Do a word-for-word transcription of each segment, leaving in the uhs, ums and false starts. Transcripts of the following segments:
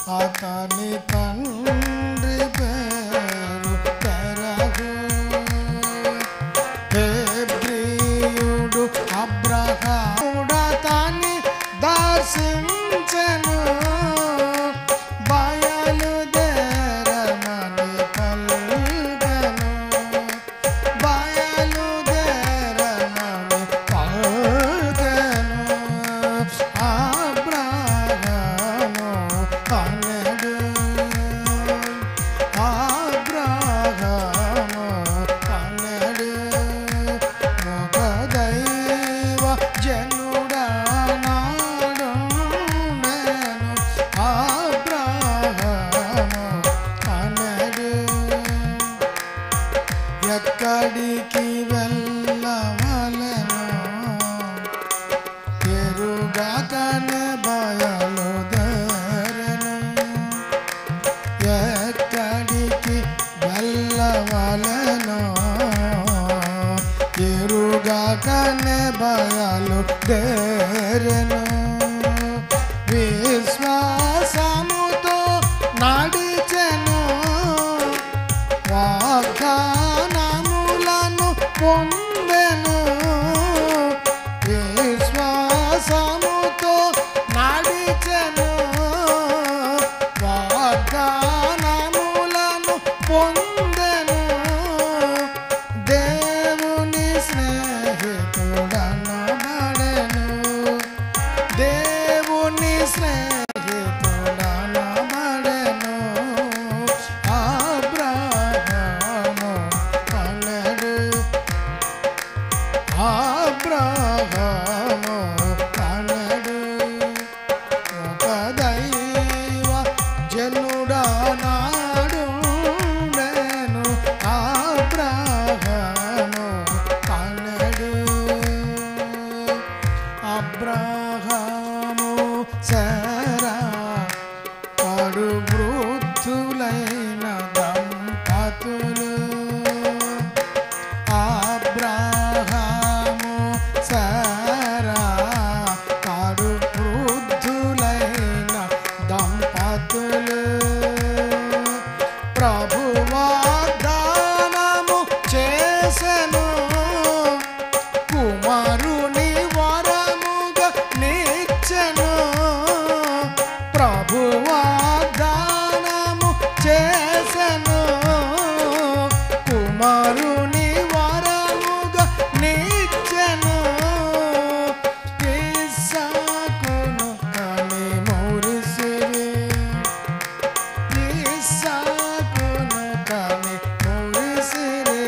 అతని తండ్రి పేరు తెరహు. హెబ్రీయుడు అబ్రహాముడు అతని దర్శించెను. బయలుదేరమని పలికెను. బయలుదేరమని పలికెను. అబ్రహాము అనెడు. అబ్రహాము అనెడు. ఒక దైవ జనుడనాడు నేను. అబ్రహాము అనెడు. ఎక్కడికి వెళ్ళవలెను ఎరుగకనే బయలుదేరెను. ఎక్కడికి వెళ్ళవలెను ఎరుగకనే బయలుదేరెను. విశ్వాసముతో నడిచెను. వాగ్దానములను పొందెను. విశ్వాసముతో నడిచెను. వాగ్దానములను పొందెను. దేవుని స్నేహితుడనబడెను. దేవుని స్నేహితుడనబడెను. అబ్రహాము అనెడు. అబ్రహాము అనెడు. ఒక దైవ జనుడనాడు నేను. అబ్రహాము అనెడు. అబ్రహాము శారా కడు వృద్ధులైన దంపతులు. అబ్రహాము శారా కడు వృద్ధులైన దంపతులు. ప్రభు వాగ్దానము చేసెను. కుమారుని వరముగా నిచ్చెను. ప్రభు వాగ్దానము చేసెను. కుమారుని వరముగా నిచ్చెను. ఇస్సాకును కని మురిసిరి. ఇస్సాకును కని మురిసిరి.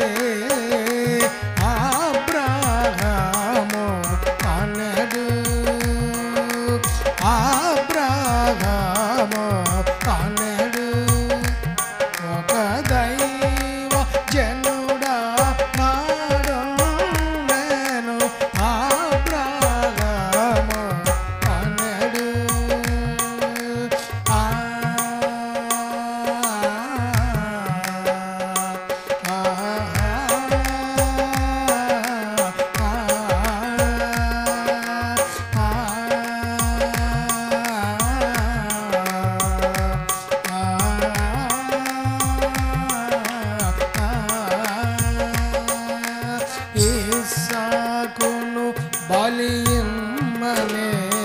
అబ్రహాము అనెడు. అబ్రహాము అనెడు. ఒక దైవ జనుడనాడు నేను. అబ్రహాము అనెడు. ఆ ఆ ఇస్సాకును బలియిమ్మనే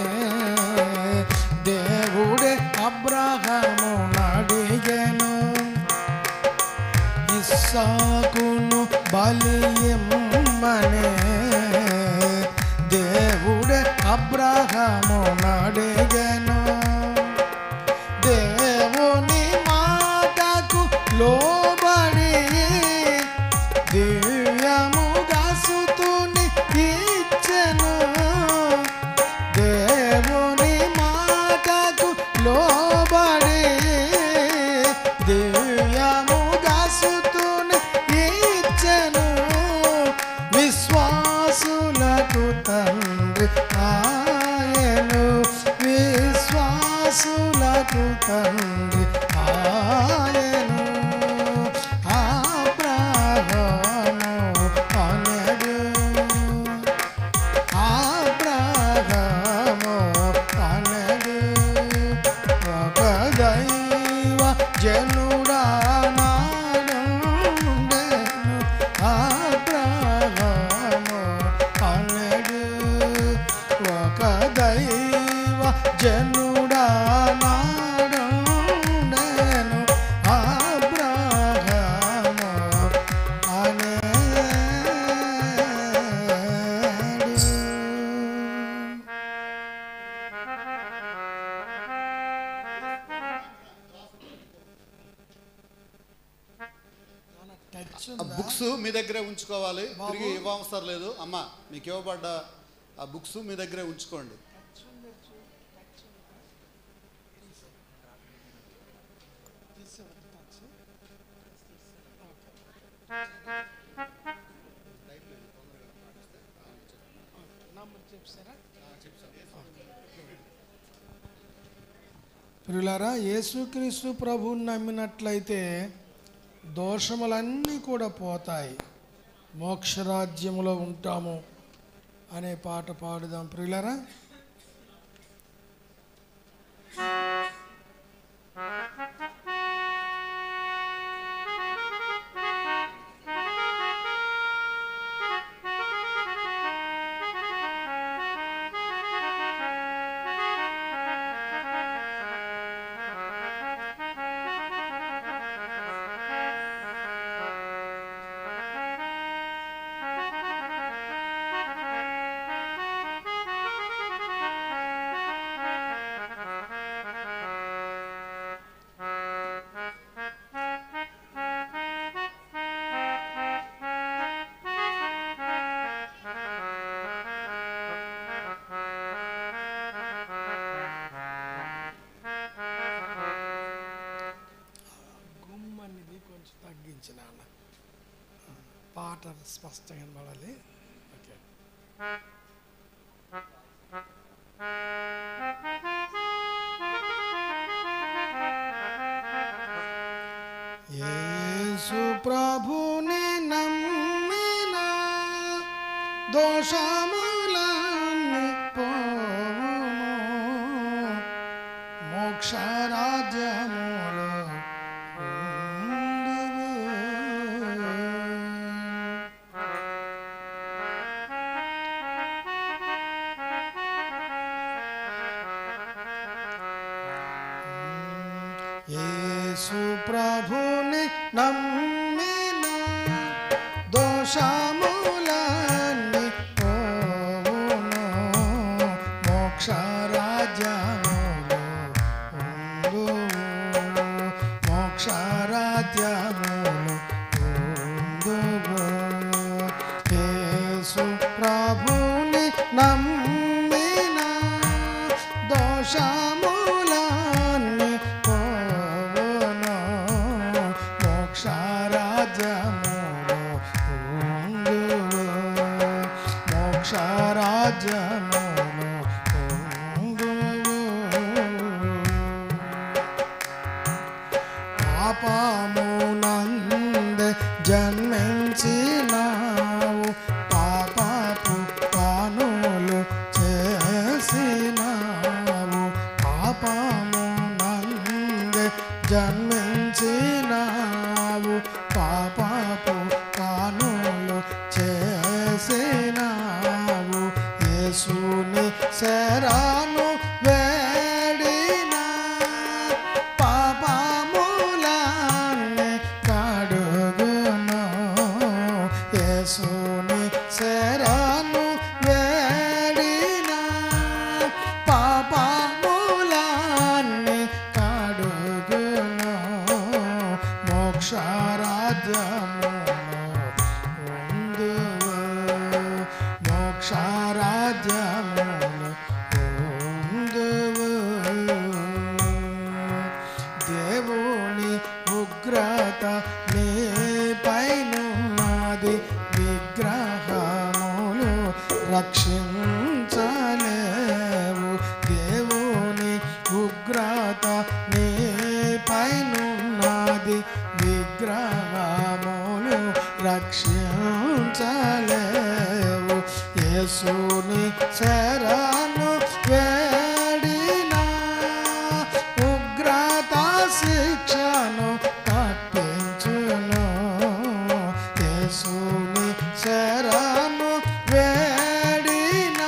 దేవుడే అబ్రహాము నడిగెను. ఇస్సాకును బలియిమ్మనే దేవుడే అబ్రహాము నడిగెను. దేవుని మాటకు లోబడి దివ్యముగా సుతుని ఇచ్చెను. దేవుని మాటకు లోబడి దివ్యముగా సుతుని ఇచ్చెను. విశ్వాసులకు తండ్రి ఆయను. విశ్వాసులకు తండ్రి ఆయను. అబ్రహాము అనెడు. అబ్రహాము అనెడు. ఒక దైవ జనుడా నాడుండెను అబ్రహాము అనెడు ఒక దైవ జనుడా నాడుండెను అబ్రహాము అనెడు. ఆ బుక్స్ మీ దగ్గరే ఉంచుకోవాలి, తిరిగి ఇవ్వవసరం లేదు. అమ్మ మీకు ఇవ్వబడ్డ ఆ బుక్స్ మీ దగ్గరే ఉంచుకోండి. ప్రియులారా, యేసుక్రీస్తు ప్రభువుని నమ్మినట్లయితే దోషములన్నీ కూడా పోతాయి, మోక్షరాజ్యములో ఉంటాము అనే పాట పాడుదాం ప్రియులారా. తగ్గించిన పాట స్పష్టంగా కనబడాలి. ఓకే. యేసు ప్రభుని నమ్మిన దోషములన్నీ పోవును, మోక్షరాజ్యములో యేసు ప్రభుని నమ్మిన దోషములన్నీ పోవును, మోక్షరాజ్యములో ఉందువు, మోక్షరాజ్యములో ఉందువు. యేసు ప్రభుని నమ్మిన దోషములన్నీ పోవును, మోక్షరాజ్యములో ఉందువు, మోక్షరాజ్యములో ఉందువు. పాపమునందే జన్మించినావు, పాపపు పనులు చేసినావు, పాపమునందే జన్మించినావు, పాపపు పనులు చేసినావు. యేసుని శరణు వేడినా పాపములన్నీ కడుగును, యేసుని శరణు వేడినా పాపములన్నీ కడుగును, మోక్షరాజ్యములో ఉందువు, మోక్షరాజ్యములో ఉందువు. దేవుని ఉగ్రత నీపైనున్నది, విగ్రహములు రక్షించలేవు. దేవుని ఉగ్రత నీపైనున్నది, విగ్రహములు రక్షించలేవు. యేసుని శరణు వేడినా ఉగ్రత శిక్షను తప్పించును. యేసుని శరణు వేడిన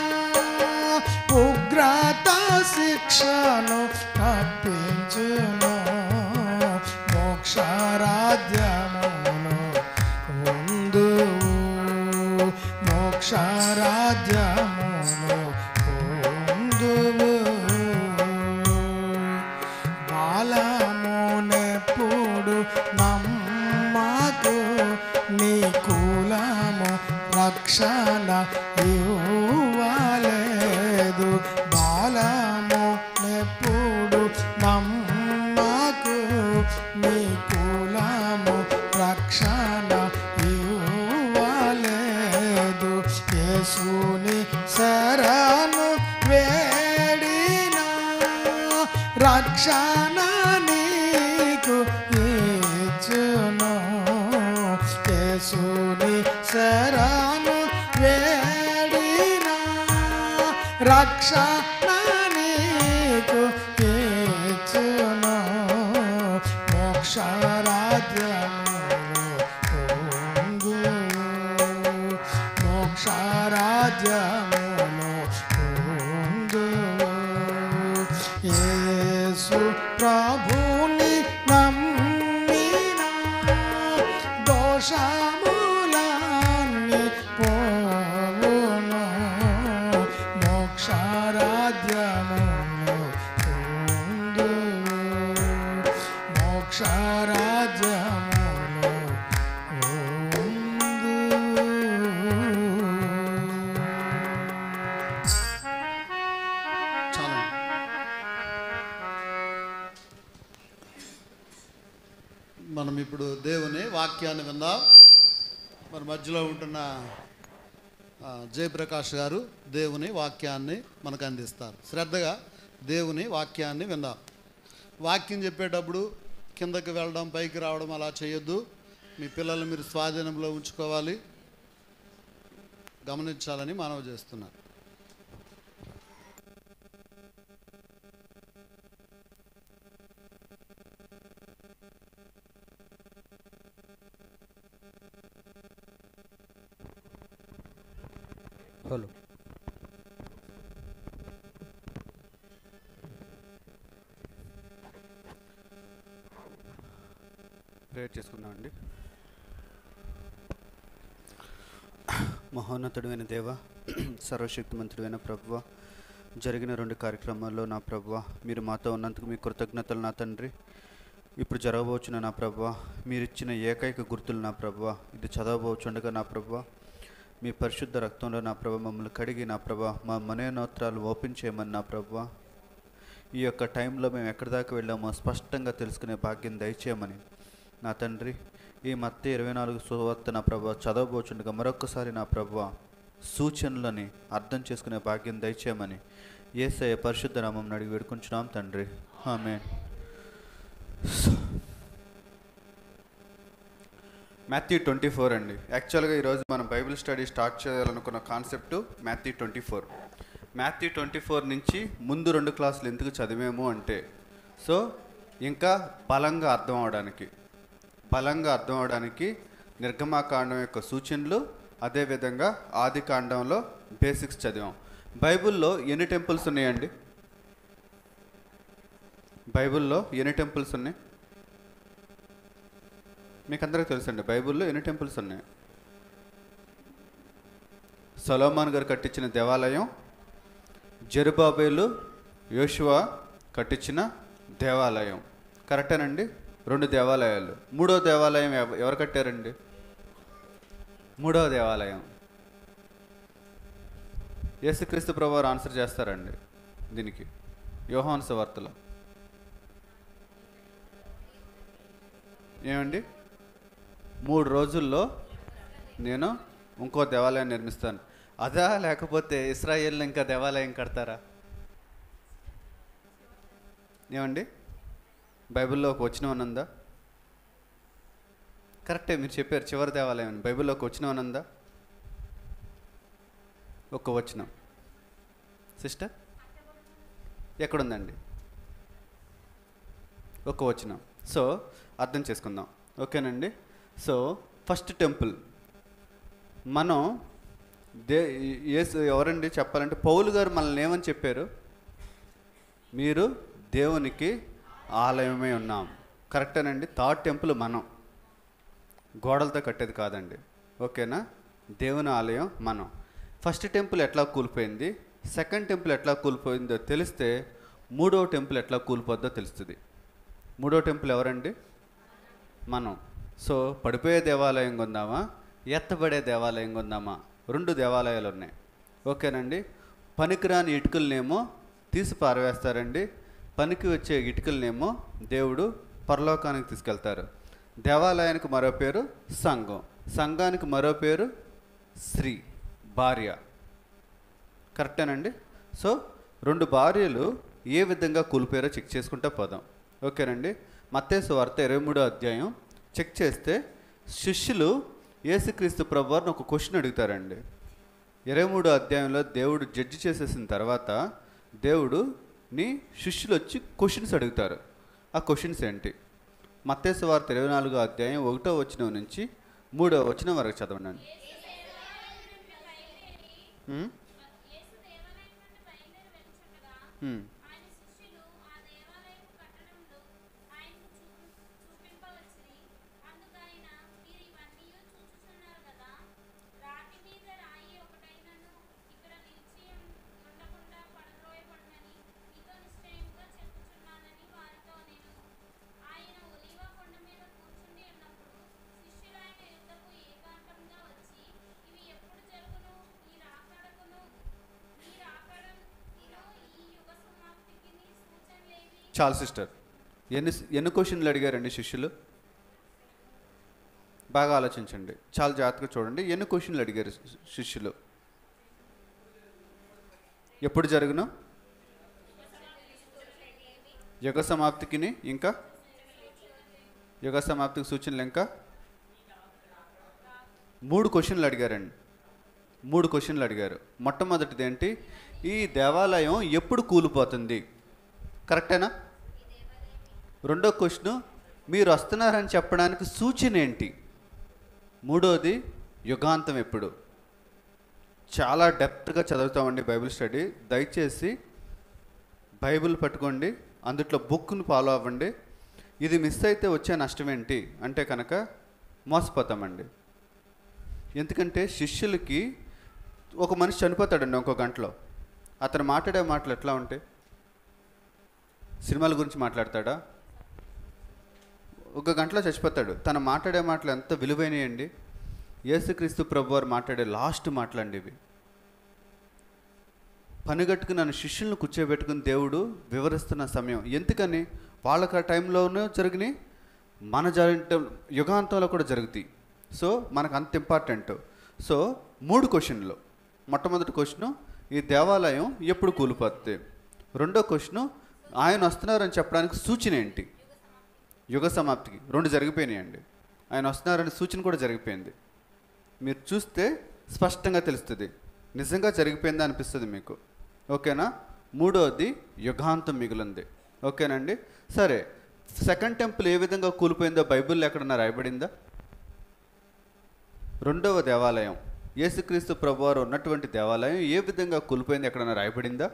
ఉగ్రత శిక్షను తప్పించును. మోక్షరాజ్యమును పొందువు, మోక్షరాజ్యమును పొందువు. బాలమునెప్పుడు నమ్మకు, నీ కులము రక్షణ ఇవ్వలేదు. బాలమునెప్పుడు నమ్మకు, నీ కులము రక్షణ ఇవ్వలేదు. యేసుని శరణు వేడిన రక్షణ నీకు ఇచ్చును. యేసుని శరణు వేడిన రక్షణ నీకు ఇచ్చును. మోక్షరాజ్యమును పొందువు, మోక్షరాజ్యమును పొందువు. యేసు ప్రభుని నమ్మిన దోషములన్నీ పోవును. మోక్షరాజ్యమును పొందువు, మోక్షరాజ్యమును చాలండి. మనం ఇప్పుడు దేవుని వాక్యాన్ని విందాం. మరి మధ్యలో ఉంటున్న ఆ, జయప్రకాష్ గారు దేవుని వాక్యాన్ని మనకు అందిస్తారు. శ్రద్ధగా దేవుని వాక్యాన్ని విందాం. వాక్యం చెప్పేటప్పుడు కిందకి వెళ్ళడం పైకి రావడం అలా చేయొద్దు. మీ పిల్లలు మీరు స్వాధీనంలో ఉంచుకోవాలి, గమనించాలని మనవి చేస్తున్నారు. హలో ప్రేయర్ చేసుకుందామండి. మహోన్నతుడైన దేవ, సర్వశక్తిమంతుడైన ప్రభువ, జరిగిన రెండు కార్యక్రమాల్లో నా ప్రభువ మీరు మాతో ఉన్నందుకు మీ కృతజ్ఞతలు నా తండ్రి. ఇప్పుడు జరగబోచున్న నా ప్రభువ మీరిచ్చిన ఏకైక గుర్తులు నా ప్రభువ, ఇది చదవబోచుండగా నా ప్రభువ మీ పరిశుద్ధ రక్తంలో నా ప్రభు మమ్మల్ని కడిగి నా ప్రభా మా మనోనేత్రాలు ఓపెన్ చేయమని నా ప్రభా ఈ యొక్క టైంలో మేము ఎక్కడి దాకా వెళ్ళామో స్పష్టంగా తెలుసుకునే భాగ్యం దయచేయమని నా తండ్రి, ఈ మత్తయి ఇరవై నాలుగు సువార్త నా ప్రభా చదవబోచుండగా మరొకసారి నా ప్రభా సూచనలని అర్థం చేసుకునే భాగ్యం దయచేయమని యేసయ్య పరిశుద్ధ నామమున అడిగి వేడుకుంటున్నాం తండ్రి, ఆమేన్. మాథ్యూ ట్వంటీ ఫోర్ అండి. యాక్చువల్గా ఈరోజు మనం బైబిల్ స్టడీ స్టార్ట్ చేయాలనుకున్న concept Matthew twenty four. Matthew twenty four నుంచి ముందు రెండు క్లాసులు ఎందుకు చదివాము అంటే, సో ఇంకా బలంగా అర్థం అవడానికి బలంగా అర్థం అవడానికి నిర్గమాకాండం యొక్క సూచనలు, అదేవిధంగా ఆది కాండంలో బేసిక్స్ చదివాం. బైబిల్లో ఎన్ని టెంపుల్స్ ఉన్నాయండి? బైబిల్లో ఎన్ని టెంపుల్స్ ఉన్నాయి? మీకు అందరికీ తెలుసండి బైబిల్లో ఎన్ని టెంపుల్స్ ఉన్నాయి? సొలొమోన్ గారు కట్టించిన దేవాలయం, జెరుబాబేలు యోషువా కట్టించిన దేవాలయం, కరెక్టేనండి. రెండు దేవాలయాలు. మూడో దేవాలయం ఎవరు కట్టారండి? మూడవ దేవాలయం యేసుక్రీస్తు ప్రభువారు ఆన్సర్ చేస్తారండి దీనికి యోహాను సువార్తలో. ఏమండి? మూడు రోజుల్లో నేను ఇంకో దేవాలయం నిర్మిస్తాను. అదా లేకపోతే ఇశ్రాయేల్ ఇంకా దేవాలయం కడతారా? ఏమండి? బైబిల్లో ఒక వచనం అనందా? కరెక్టే మీరు చెప్పారు, చివరి దేవాలయం అని. బైబిల్లో ఒక వచనం అనందా? ఒక్క వచనం సిస్టర్ ఎక్కడుందండి? ఒక వచనం. సో అర్థం చేసుకుందాం, ఓకేనండి. సో ఫస్ట్ టెంపుల్ మనం దే యేసు ఎవరండి చెప్పాలంటే పౌలు గారు మనల్ని ఏమని చెప్పారు? మీరు దేవునికి ఆలయమై ఉన్నాం. కరెక్టేనండి. థర్డ్ టెంపుల్ మనం, గోడలతో కట్టేది కాదండి, ఓకేనా? దేవుని ఆలయం మనం. ఫస్ట్ టెంపుల్ ఎట్లా కూలిపోయింది, సెకండ్ టెంపుల్ ఎట్లా కూలిపోయిందో తెలిస్తే మూడో టెంపుల్ ఎట్లా కూలిపోద్దో తెలుస్తుంది. మూడో టెంపుల్ ఎవరండి? మనం. సో పడిపోయే దేవాలయం కొందామా, ఎత్తబడే దేవాలయం కొందామా? రెండు దేవాలయాలు ఉన్నాయి, ఓకేనండి. పనికిరాని ఇటుకలనేమో తీసి పారవేస్తారండి, పనికి వచ్చే ఇటుకలనేమో దేవుడు పరలోకానికి తీసుకెళ్తారు. దేవాలయానికి మరో పేరు సంఘం, సంఘానికి మరో పేరు స్త్రీ, భార్య. కరెక్టేనండి. సో రెండు భార్యలు ఏ విధంగా కూలిపోయారో చెక్ చేసుకుంటూ పోదాం, ఓకేనండి. మత్తయి సువార్త ఇరవై మూడో అధ్యాయం చెక్ చేస్తే శిష్యులు యేసుక్రీస్తు ప్రభువారిని ఒక క్వశ్చన్ అడుగుతారండి. ఇరవై మూడో అధ్యాయంలో దేవుడు జడ్జి చేసేసిన తర్వాత దేవుడు నీ శిష్యులు వచ్చి క్వశ్చన్స్ అడుగుతారు. ఆ క్వశ్చన్స్ ఏంటి? మత్తయి సువార్త ఇరవై నాలుగో అధ్యాయం ఒకటో వచనం నుంచి మూడో వచనం వరకు చదవండి. చాలు సిస్టర్, ఎన్ని ఎన్ని క్వశ్చన్లు అడిగారండి శిష్యులు? బాగా ఆలోచించండి, చాలా జాగ్రత్తగా చూడండి. ఎన్ని క్వశ్చన్లు అడిగారు శిష్యులు? ఎప్పుడు జరుగును? యుగ సమాప్తికి, ఇంకా యుగ సమాప్తికి సూచనలు, ఇంకా మూడు క్వశ్చన్లు అడిగారండి. మూడు క్వశ్చన్లు అడిగారు. మొట్టమొదటిది ఏంటి? ఈ దేవాలయం ఎప్పుడు కూలిపోతుంది? కరెక్టేనా? రెండో క్వశ్చన్, మీరు వస్తున్నారని చెప్పడానికి సూచన ఏంటి? మూడోది, యుగాంతం ఎప్పుడు? చాలా డెప్త్గా చదువుతామండి బైబిల్ స్టడీ. దయచేసి బైబిల్ పట్టుకోండి, అందుట్లో బుక్ని ఫాలో అవ్వండి. ఇది మిస్ అయితే వచ్చే నష్టం ఏంటి అంటే కనుక మోసపోతామండి. ఎందుకంటే శిష్యులకి ఒక మనిషి చనిపోతాడండి ఇంకో గంటలో. అతను మాట్లాడే మాటలు ఎట్లా ఉంటాయి? సినిమాల గురించి మాట్లాడతాడా? ఒక గంటలో చచ్చిపోతాడు. తను మాట్లాడే మాటలు ఎంత విలువైనయండి. యేసుక్రీస్తు ప్రభువారు మాట్లాడే లాస్ట్ మాటలండి ఇవి. పనిగట్టుకు నన్ను శిష్యులను కూర్చోబెట్టుకుని దేవుడు వివరిస్తున్న సమయం. ఎందుకని? వాళ్ళకి ఆ టైంలోనూ జరిగినాయి, మన జరిగిన యుగాంతంలో కూడా జరుగుతాయి. సో మనకు అంత ఇంపార్టెంట్. సో మూడు క్వశ్చన్లు. మొట్టమొదటి క్వశ్చను, ఈ దేవాలయం ఎప్పుడు కూలిపోతుంది? రెండో క్వశ్చను, ఆయన వస్తున్నారని చెప్పడానికి సూచన ఏంటి? యుగ సమాప్తికి. రెండు జరిగిపోయినాయండి. ఆయన వస్తున్నారని సూచన కూడా జరిగిపోయింది. మీరు చూస్తే స్పష్టంగా తెలుస్తుంది, నిజంగా జరిగిపోయిందా అనిపిస్తుంది మీకు, ఓకేనా? మూడోది, యుగాంతం మిగిలింది, ఓకేనండి. సరే, సెకండ్ టెంపుల్ ఏ విధంగా కూలిపోయిందో బైబిల్లో ఎక్కడన్నా రాయబడిందా? రెండవ దేవాలయం, యేసుక్రీస్తు ప్రభువారు ఉన్నటువంటి దేవాలయం ఏ విధంగా కూలిపోయింది ఎక్కడన్నా రాయబడిందా?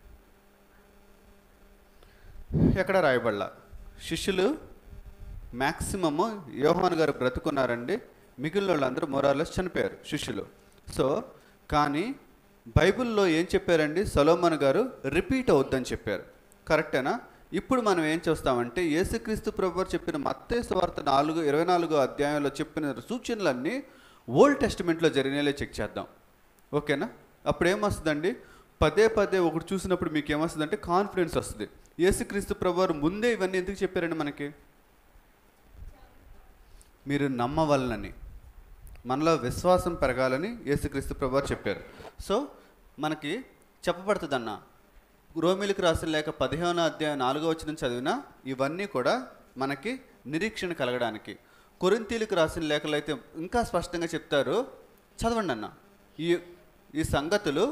ఎక్కడ రాయబడలా. శిష్యులు మ్యాక్సిమము యోహాను గారు బ్రతుకున్నారండి, మిగిలిన వాళ్ళందరూ మొరార్లెస్ చనిపోయారు శిష్యులు. సో కానీ బైబిల్లో ఏం చెప్పారండి? సొలొమోను గారు రిపీట్ అవుద్దని చెప్పారు. కరెక్టేనా? ఇప్పుడు మనం ఏం చేస్తామంటే యేసుక్రీస్తు ప్రభువారు చెప్పిన మత్తయి సువార్త నాలుగు ఇరవై నాలుగో అధ్యాయంలో చెప్పిన సూచనలన్నీ ఓల్డ్ టెస్టిమెంట్లో జరిగినలే చెక్ చేద్దాం, ఓకేనా? అప్పుడు ఏమొస్తుందండి? పదే పదే ఒకటి చూసినప్పుడు మీకు ఏమొస్తుందంటే కాన్ఫిడెన్స్ వస్తుంది. యేసుక్రీస్తు ప్రభువారు ముందే ఇవన్నీ ఎందుకు చెప్పారండి మనకి? మీరు నమ్మవలనని, మనలో విశ్వాసం పెరగాలని యేసుక్రీస్తు ప్రభువారు చెప్పారు. సో మనకి చెప్పబడుతుంది అన్న, రోమిలకు రాసిన లేక పదిహేనో అధ్యాయం నాలుగో వచనం చదివినా ఇవన్నీ కూడా మనకి నిరీక్షణ కలగడానికి. కొరింథీలకు రాసిన లేఖలు అయితే ఇంకా స్పష్టంగా చెప్తారు, చదవండి అన్న. ఈ ఈ సంగతులు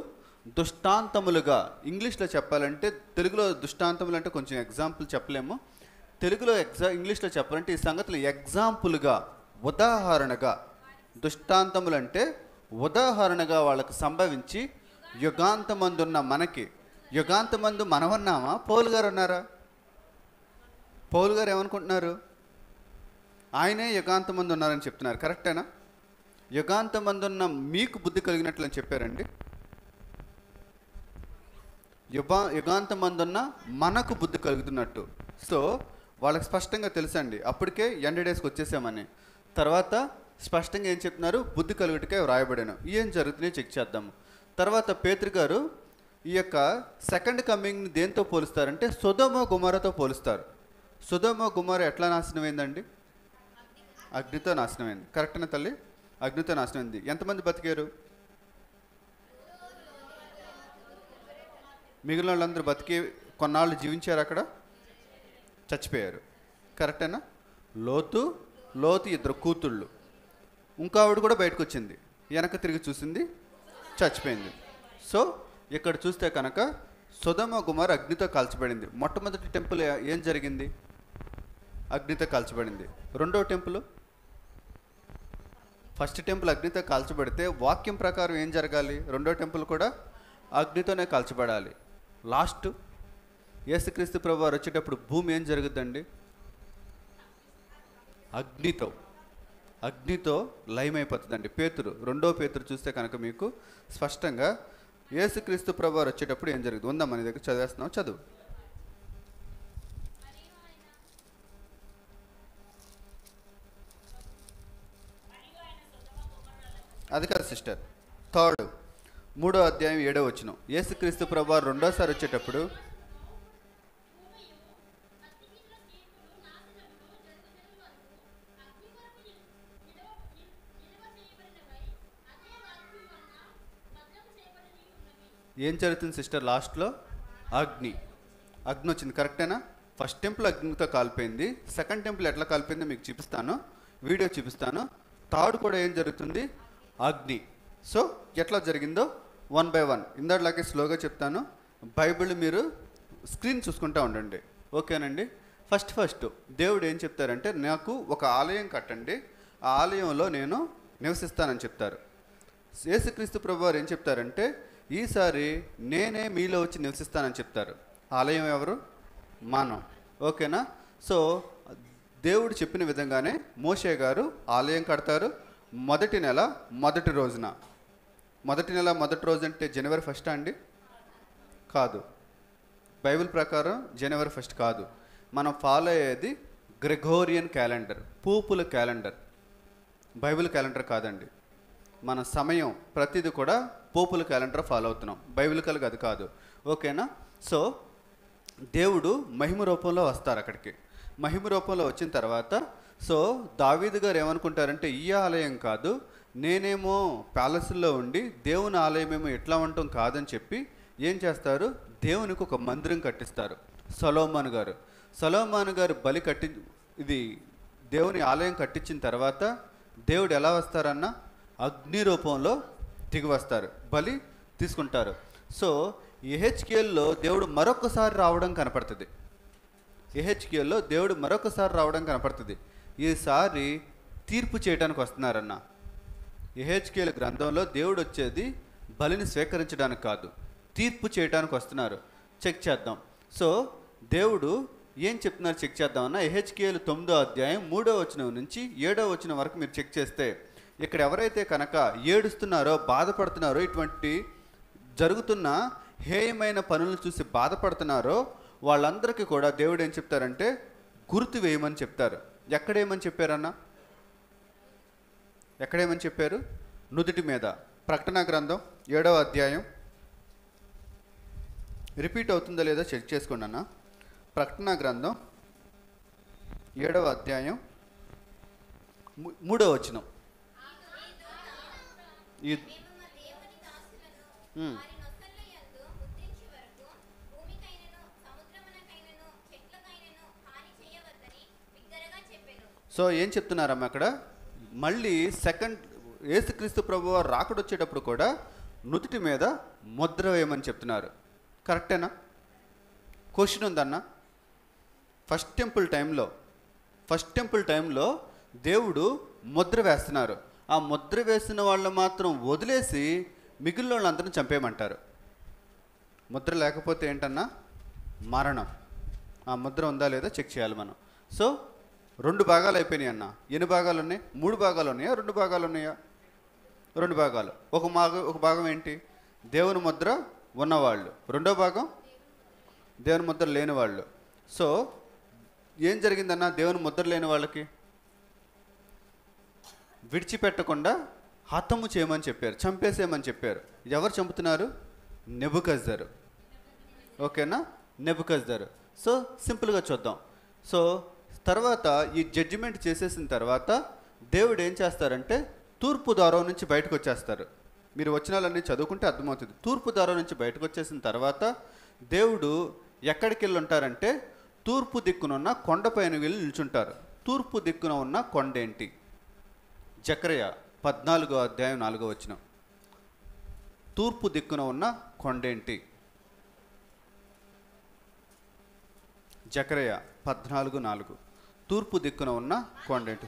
దృష్టాంతములుగా, ఇంగ్లీష్లో చెప్పాలంటే, తెలుగులో దృష్టాంతములు అంటే కొంచెం ఎగ్జాంపుల్ చెప్పలేము, తెలుగులో ఎగ్జా ఇంగ్లీష్లో చెప్పాలంటే ఈ సంగతులు ఎగ్జాంపుల్గా, ఉదాహరణగా, దృష్టాంతములు అంటే ఉదాహరణగా వాళ్ళకు సంభవించి యుగాంతమందున్న మనకి, యుగాంతమందు మనమన్నామా పౌలు గారు ఉన్నారా? పౌలు గారు ఏమనుకుంటున్నారు? ఆయనే యుగాంతమందు ఉన్నారని చెప్తున్నారు. కరెక్టేనా? యుగాంతమందున్న మీకు బుద్ధి కలిగినట్లు అని చెప్పారండి. యుగా యుగాంతమందున్న మనకు బుద్ధి కలుగుతున్నట్టు. సో వాళ్ళకి స్పష్టంగా తెలుసండి అప్పటికే ఎండ్ డేస్కి వచ్చేసామని. తర్వాత స్పష్టంగా ఏం చెప్తున్నారు? బుద్ధి కలుగుటకే వ్రాయబడాను. ఏం జరుగుతున్నాయో చెక్ చేద్దాము. తర్వాత పేతురు గారు ఈ యొక్క సెకండ్ కమింగ్ని దేంతో పోలుస్తారంటే సొదొమ గుమరతో పోలుస్తారు. సొదొమ గుమర ఎట్లా నాశనమైందండి? అగ్నితో నాశనమైంది. కరెక్టేనా తల్లి? అగ్నితో నాశనమైంది. ఎంతమంది బతికారు? మిగిలిన వాళ్ళందరూ బతికి కొన్నాళ్ళు జీవించారు, అక్కడ చచ్చిపోయారు. కరెక్టేనా? లోతు లోతు ఇద్దరు కూతుళ్ళు, ఇంకా ఆవిడ కూడా బయటకు వచ్చింది, వెనక తిరిగి చూసింది, చచ్చిపోయింది. సో ఇక్కడ చూస్తే కనుక సొదొమ గుమర అగ్నితో కాల్చబడింది. మొట్టమొదటి టెంపుల్ ఏం జరిగింది? అగ్నితో కాల్చబడింది. రెండో టెంపుల్, ఫస్ట్ టెంపుల్ అగ్నితో కాల్చబడితే వాక్యం ప్రకారం ఏం జరగాలి? రెండో టెంపుల్ కూడా అగ్నితోనే కాల్చబడాలి. లాస్ట్ యేసుక్రీస్తు ప్రభువారు వచ్చేటప్పుడు భూమి ఏం జరుగుద్దండి? అగ్నితో అగ్నితో లయమైపోతుందండి. పేతురు, రెండో పేతురు చూస్తే కనుక మీకు స్పష్టంగా యేసుక్రీస్తు ప్రభువారు వచ్చేటప్పుడు ఏం జరుగుతుంది? ఉందా మన దగ్గర? చదివేస్తున్నాం, చదువు. అది కాదు సిస్టర్. థర్డ్ మూడో అధ్యాయం ఏడో వచనం. యేసుక్రీస్తు ప్రభువారు రెండోసారి వచ్చేటప్పుడు ఏం జరుగుతుంది సిస్టర్? లాస్ట్లో అగ్ని అగ్ని వచ్చింది. కరెక్టేనా? ఫస్ట్ టెంపుల్ అగ్నితో కాలిపోయింది. సెకండ్ టెంపుల్ ఎట్లా కాలిపోయిందో మీకు చూపిస్తాను, వీడియో చూపిస్తాను. థర్డ్ కూడా ఏం జరుగుతుంది? అగ్ని. సో ఎట్లా జరిగిందో వన్ బై వన్ ఇందాట్లాగే స్లోగా చెప్తాను. బైబిల్ మీరు స్క్రీన్ చూసుకుంటూ ఉండండి, ఓకేనండి? ఫస్ట్ ఫస్ట్ దేవుడు ఏం చెప్తారంటే, నాకు ఒక ఆలయం కట్టండి, ఆ ఆలయంలో నేను నివసిస్తానని చెప్తారు. యేసుక్రీస్తు ప్రభువారు ఏం చెప్తారంటే, ఈసారి నేనే మీలో వచ్చి నివసిస్తానని చెప్తారు. ఆలయం ఎవరు? మనం. ఓకేనా? సో దేవుడు చెప్పిన విధంగానే మోషే గారు ఆలయం కడతారు. మొదటి నెల మొదటి రోజున. మొదటి నెల మొదటి రోజు అంటే జనవరి ఫస్ట్ అండి? కాదు. బైబిల్ ప్రకారం జనవరి ఫస్ట్ కాదు. మనం ఫాలో అయ్యేది గ్రెగోరియన్ క్యాలెండర్, పూపుల క్యాలెండర్, బైబిల్ క్యాలెండర్ కాదండి. మన సమయం ప్రతిదీ కూడా పోపుల క్యాలెండర్ ఫాలో అవుతున్నాం, బైబిల్ కలిగి అది కాదు. ఓకేనా? సో దేవుడు మహిమ రూపంలో వస్తారు అక్కడికి. మహిమ రూపంలో వచ్చిన తర్వాత సో దావీదు గారు ఏమనుకుంటారంటే, ఈ ఆలయం కాదు, నేనేమో ప్యాలెస్లో ఉండి దేవుని ఆలయమేమో ఎట్లా ఉండటం కాదని చెప్పి ఏం చేస్తారు? దేవునికి ఒక మందిరం కట్టిస్తారు. సొలొమోను గారు సొలొమోను గారు బలి కట్టి ఇది దేవుని ఆలయం కట్టించిన తర్వాత దేవుడు ఎలా వస్తారన్న? అగ్ని రూపంలో దిగి వస్తారు, బలి తీసుకుంటారు. సో యెహెజ్కేలులో దేవుడు మరొకసారి రావడం కనపడుతుంది. యెహెజ్కేలులో దేవుడు మరొకసారి రావడం కనపడుతుంది. ఈసారి తీర్పు చేయడానికి వస్తున్నారన్న. యెహెజ్కేలు గ్రంథంలో దేవుడు వచ్చేది బలిని స్వీకరించడానికి కాదు, తీర్పు చేయడానికి వస్తున్నారు. చెక్ చేద్దాం. సో దేవుడు ఏం చెప్తున్నారు చెక్ చేద్దామన్నా. యెహెజ్కేలు తొమ్మిదో అధ్యాయం మూడో వచనం నుంచి ఏడో వచనం వరకు మీరు చెక్ చేస్తే, ఇక్కడ ఎవరైతే కనుక ఏడుస్తున్నారో, బాధపడుతున్నారో, ఇటువంటి జరుగుతున్న హేయమైన పనులను చూసి బాధపడుతున్నారో వాళ్ళందరికీ కూడా దేవుడు ఏం చెప్తారంటే, గుర్తు వేయమని చెప్తారు. ఎక్కడేమని చెప్పారన్న? ఎక్కడేమని చెప్పారు? నుదుటి మీద. ప్రకటన గ్రంథం ఏడవ అధ్యాయం రిపీట్ అవుతుందో లేదో చెక్ చేసుకోండి అన్న. ప్రకటన గ్రంథం ఏడవ అధ్యాయం మూడవ వచనం. ఈ సో ఏం చెప్తున్నారమ్మా అక్కడ? మళ్ళీ సెకండ్ యేసుక్రీస్తు ప్రభువారు రాకడ వచ్చేటప్పుడు కూడా నుదుటి మీద ముద్ర వేయమని చెప్తున్నారు. కరెక్టేనా? క్వశ్చన్ ఉందన్న. ఫస్ట్ టెంపుల్ టైంలో ఫస్ట్ టెంపుల్ టైంలో దేవుడు ముద్ర వేస్తున్నారు. ఆ ముద్ర వేసిన వాళ్ళు మాత్రం వదిలేసి మిగిలిన వాళ్ళందరినీ చంపేయమంటారు. ముద్ర లేకపోతే ఏంటన్నా మరణం. ఆ ముద్ర ఉందా లేదా చెక్ చేయాలి మనం. సో రెండు భాగాలు అయిపోయినాయి అన్న. ఎన్ని భాగాలు ఉన్నాయి? మూడు భాగాలు ఉన్నాయా, రెండు భాగాలు ఉన్నాయా? రెండు భాగాలు. ఒక భాగం ఒక భాగం ఏంటి? దేవుని ముద్ర ఉన్నవాళ్ళు. రెండో భాగం దేవుని ముద్ర లేని వాళ్ళు. సో ఏం జరిగిందన్న? దేవుని ముద్ర లేని వాళ్ళకి విడిచిపెట్టకుండా హతము చేయమని చెప్పారు, చంపేసేయమని చెప్పారు. ఎవరు చంపుతున్నారు? నెబుకద్నెజరు. ఓకేనా? నెబుకద్నెజరు. సో సింపుల్గా చూద్దాం. సో తర్వాత ఈ జడ్జిమెంట్ చేసేసిన తర్వాత దేవుడు ఏం చేస్తారంటే తూర్పు ద్వారం నుంచి బయటకు వచ్చేస్తారు. మీరు వచనాలన్నీ చదువుకుంటే అర్థమవుతుంది. తూర్పు ద్వారం నుంచి బయటకు వచ్చేసిన తర్వాత దేవుడు ఎక్కడికి వెళ్ళి ఉంటారంటే తూర్పు దిక్కునున్న కొండపైన వెళ్ళి నిల్చుంటారు. తూర్పు దిక్కున ఉన్న కొండ ఏంటి? జకర్యా పద్నాలుగో అధ్యాయం నాలుగో వచనం. తూర్పు దిక్కున ఉన్న కొండేంటి? జకర్యా పద్నాలుగు నాలుగు. తూర్పు దిక్కున ఉన్న కొండేంటి?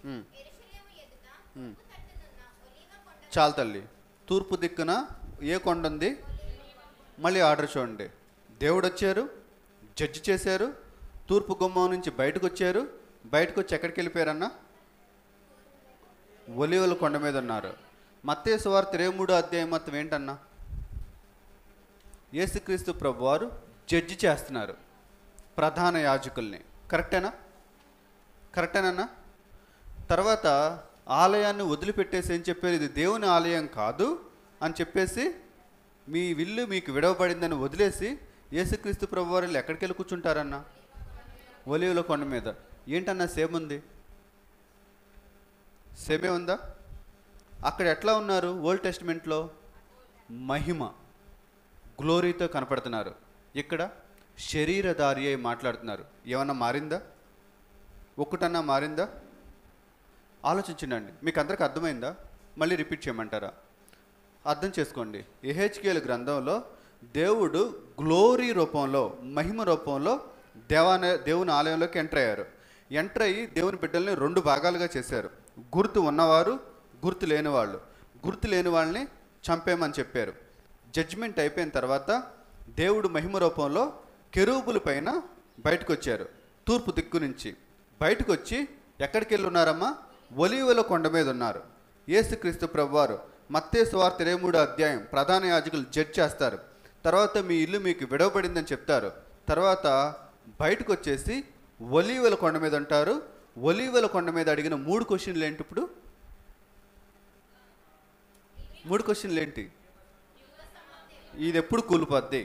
చాలు తల్లి. తూర్పు దిక్కున ఏ కొండ ఉంది? మళ్ళీ ఆర్డర్ చూడండి. దేవుడు వచ్చారు, జడ్జి చేశారు, తూర్పు గుమ్మం నుంచి బయటకు వచ్చారు. బయటకు వచ్చి ఎక్కడికి వెళ్ళిపోయారన్నా? ఒలీవల కొండ మీద ఉన్నారు. మత్తయి సువార్త ఇరవై మూడో అధ్యాయం మొత్తం ఏంటన్నా? యేసుక్రీస్తు ప్రభు వారు జడ్జి చేస్తున్నారు ప్రధాన యాజకుల్ని. కరెక్టేనా? కరెక్టేనన్నా? తర్వాత ఆలయాన్ని వదిలిపెట్టేసి ఏం చెప్పారు? ఇది దేవుని ఆలయం కాదు అని చెప్పేసి మీ విల్లు మీకు విడవబడిందని వదిలేసి యేసుక్రీస్తు ప్రభు వారు ఎక్కడికి వెళ్ళి కూర్చుంటారన్నా? ఒలీవల కొండ మీద. ఏంటన్నా సేమ్ ఉంది? సేమే ఉందా? అక్కడ ఎట్లా ఉన్నారు? ఓల్డ్ టెస్టిమెంట్లో మహిమ గ్లోరీతో కనపడుతున్నారు. ఇక్కడ శరీరధారి అయి మాట్లాడుతున్నారు. ఏమన్నా మారిందా? ఒక్కటన్నా మారిందా? ఆలోచించండి. మీకు అందరికి అర్థమైందా? మళ్ళీ రిపీట్ చేయమంటారా? అర్థం చేసుకోండి. యెహెజ్కేలు గ్రంథంలో దేవుడు గ్లోరీ రూపంలో, మహిమ రూపంలో దేవాన దేవుని ఆలయంలోకి ఎంటర్ అయ్యారు. ఎంటర్ అయ్యి దేవుని బిడ్డల్ని రెండు భాగాలుగా చేశారు. గుర్తు ఉన్నవారు, గుర్తు లేని వాళ్ళు. గుర్తు లేని వాళ్ళని చంపేమని చెప్పారు. జడ్జిమెంట్ అయిపోయిన తర్వాత దేవుడు మహిమ రూపంలో కెరూబుల పైన బయటకు వచ్చారు. తూర్పు దిక్కు నుంచి బయటకు వచ్చి ఎక్కడికి వెళ్ళి ఉన్నారమ్మా? ఒలీవల కొండ మీద ఉన్నారు. యేసుక్రీస్తు ప్రభువారు మత్తయి సువార్త ఇరవై మూడో అధ్యాయం ప్రధాన యాజకులు జడ్జ్ చేస్తారు. తర్వాత మీ ఇల్లు మీకు విడవబడిందని చెప్తారు. తర్వాత బయటకు వచ్చేసి ఒలీవల కొండ మీద ఉంటారు. ఒలీవల కొండ మీద అడిగిన మూడు క్వశ్చన్లు ఏంటి? ఇప్పుడు మూడు క్వశ్చన్లు ఏంటి? ఇది ఎప్పుడు కూలిపోద్ది?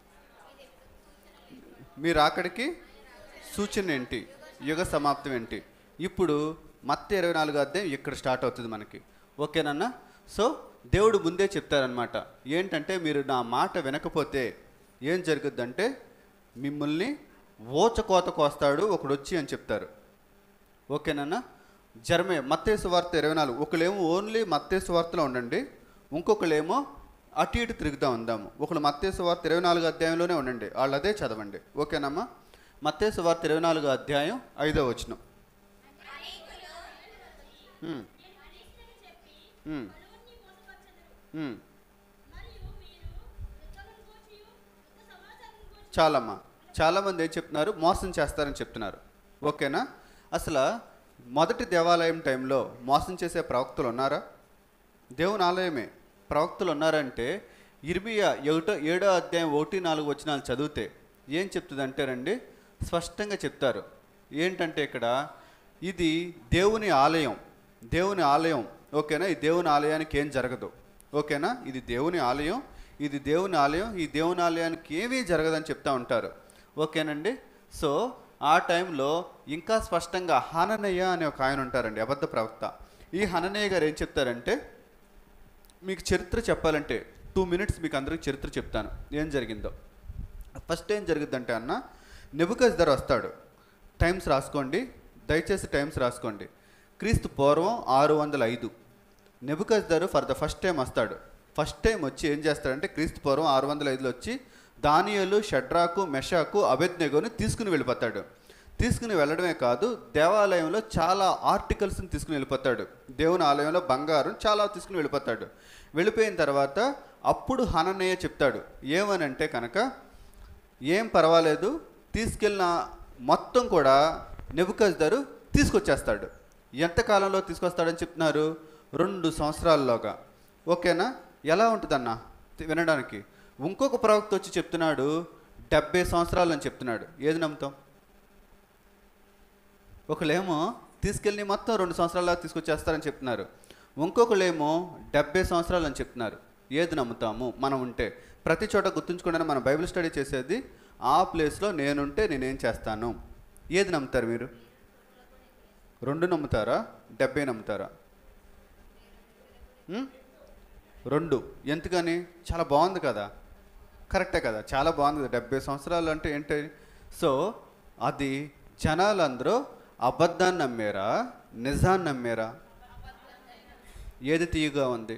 మీరు అక్కడికి సూచన ఏంటి? యుగ సమాప్తం ఏంటి? ఇప్పుడు మత్తయి ఇరవై నాలుగో అధ్యాయం ఇక్కడ స్టార్ట్ అవుతుంది మనకి. ఓకేనన్నా? సో దేవుడు ముందే చెప్తారనమాట. ఏంటంటే మీరు నా మాట వినకపోతే ఏం జరుగుద్దంటే మిమ్మల్ని ఓచకోత కోస్తాడు ఒకడు వచ్చి అని చెప్తారు. ఓకేనన్నా? జర్మే మత్తయి సువార్త ఇరవై నాలుగు. ఒకళ్ళేమో ఓన్లీ మత్తయి సువార్తలో ఉండండి, ఇంకొకళ్ళేమో అటు ఇటు తిరుగుతూ ఉందాము. ఒకళ్ళు మత్తయి సువార్త ఇరవై నాలుగు అధ్యాయంలోనే ఉండండి, వాళ్ళు అదే చదవండి. ఓకేనమ్మా? మత్తయి సువార్త ఇరవై నాలుగు అధ్యాయం ఐదో వచనం. చాలమ్మా. చాలామంది ఏం చెప్తున్నారు? మోసం చేస్తారని చెప్తున్నారు. ఓకేనా? అసలు మొదటి దేవాలయం టైంలో మోసం చేసే ప్రవక్తలు ఉన్నారా? దేవుని ఆలయమే ప్రవక్తలు ఉన్నారంటే ఇర్మియా ఒకటో ఏడో అధ్యాయం ఒకటి నాలుగు వచనాలు చదివితే ఏం చెప్తుంది అంటేనండి, స్పష్టంగా చెప్తారు. ఏంటంటే ఇక్కడ ఇది దేవుని ఆలయం, దేవుని ఆలయం. ఓకేనా? ఈ దేవుని ఆలయానికి ఏం జరగదు. ఓకేనా? ఇది దేవుని ఆలయం, ఇది దేవుని ఆలయం, ఈ దేవుని ఆలయానికి ఏమీ జరగదని చెప్తా ఉంటారు. ఓకేనండి? సో ఆ టైంలో ఇంకా స్పష్టంగా హననయ్య అనే ఒక ఆయన ఉంటారండి, అబద్ధ ప్రవక్త. ఈ హననయ్య గారు ఏం చెప్తారంటే, మీకు చరిత్ర చెప్పాలంటే టూ మినిట్స్ మీకు అందరికి చరిత్ర చెప్తాను ఏం జరిగిందో. ఫస్ట్ ఏం జరుగుద్దంటే అన్న, నెబుకద్నెజరు వస్తాడు. టైమ్స్ రాసుకోండి దయచేసి, టైమ్స్ రాసుకోండి. క్రీస్తు పూర్వం ఆరు వందల ఐదు నెబుకద్నెజరు ఫర్ ద ఫస్ట్ టైం వస్తాడు. ఫస్ట్ టైం వచ్చి ఏం చేస్తాడంటే క్రీస్తు పూర్వం ఆరు వందల ఐదులో వచ్చి దానియేలు, షడ్రాకు, మెషాకు, అబేద్నెగోని తీసుకుని వెళ్ళిపోతాడు. తీసుకుని వెళ్ళడమే కాదు, దేవాలయంలో చాలా ఆర్టికల్స్ని తీసుకుని వెళ్ళిపోతాడు. దేవుని ఆలయంలో బంగారం చాలా తీసుకుని వెళ్ళిపోతాడు. వెళ్ళిపోయిన తర్వాత అప్పుడు హననీయ చెప్తాడు ఏమనంటే కనుక, ఏం పర్వాలేదు, తీసుకెళ్ళిన మొత్తం కూడా నెబుకద్నెజరు తీసుకొచ్చేస్తాడు. ఎంతకాలంలో తీసుకొస్తాడని చెప్తున్నారు? రెండు సంవత్సరాల్లోగా. ఓకేనా? ఎలా ఉంటుందన్న వినడానికి? ఇంకొక ప్రవక్త వచ్చి చెప్తున్నాడు డెబ్బై సంవత్సరాలు అని చెప్తున్నాడు. ఏది నమ్ముతాం? ఒకళ్ళేమో తీసుకెళ్ళి మొత్తం రెండు సంవత్సరాల్లో తీసుకొచ్చేస్తారని చెప్తున్నారు, ఇంకొకళ్ళేమో డెబ్బై సంవత్సరాలు అని చెప్తున్నారు. ఏది నమ్ముతాము మనం ఉంటే? ప్రతి చోట గుర్తుంచుకోండి, మనం బైబిల్ స్టడీ చేసేది ఆ ప్లేస్లో నేనుంటే నేనేం చేస్తాను. ఏది నమ్ముతారు మీరు? రెండు నమ్ముతారా? డెబ్బై నమ్ముతారా? రెండు. ఎందుకని? చాలా బాగుంది కదా, కరెక్టే కదా, చాలా బాగుంది కదా. డెబ్బై సంవత్సరాలు అంటే ఏంటి? సో అది జనాలందరూ అబద్ధాన్ని నమ్మారా, నిజాన్ని నమ్మారా? ఏది తీయగా ఉంది?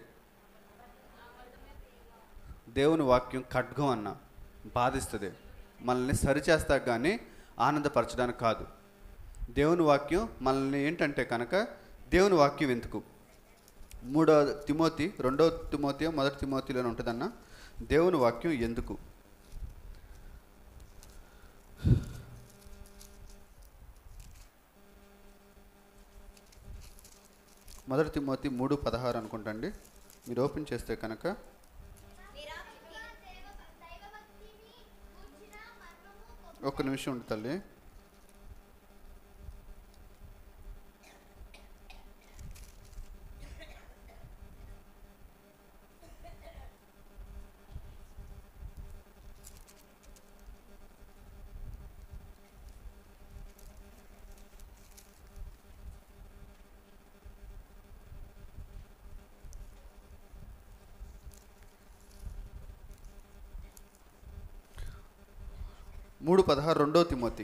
దేవుని వాక్యం ఖడ్గం అన్న, బాధిస్తుంది, మనల్ని సరిచేస్తా కానీ ఆనందపరచడానికి కాదు. దేవుని వాక్యం మనల్ని ఏంటంటే కనుక, దేవుని వాక్యం ఎందుకు? మూడో తిమోతి, రెండో తిమోతి, మొదటి తిమోతిలోనే ఉంటుందన్న. దేవుని వాక్యం ఎందుకు? మొదటి తిమోతి మూడు పదహారు అనుకుంటండి, మీరు ఓపెన్ చేస్తే కనుక. ఒక్క నిమిషం ఉండి తల్లి. మూడు పదహారు రెండో తిమోతి.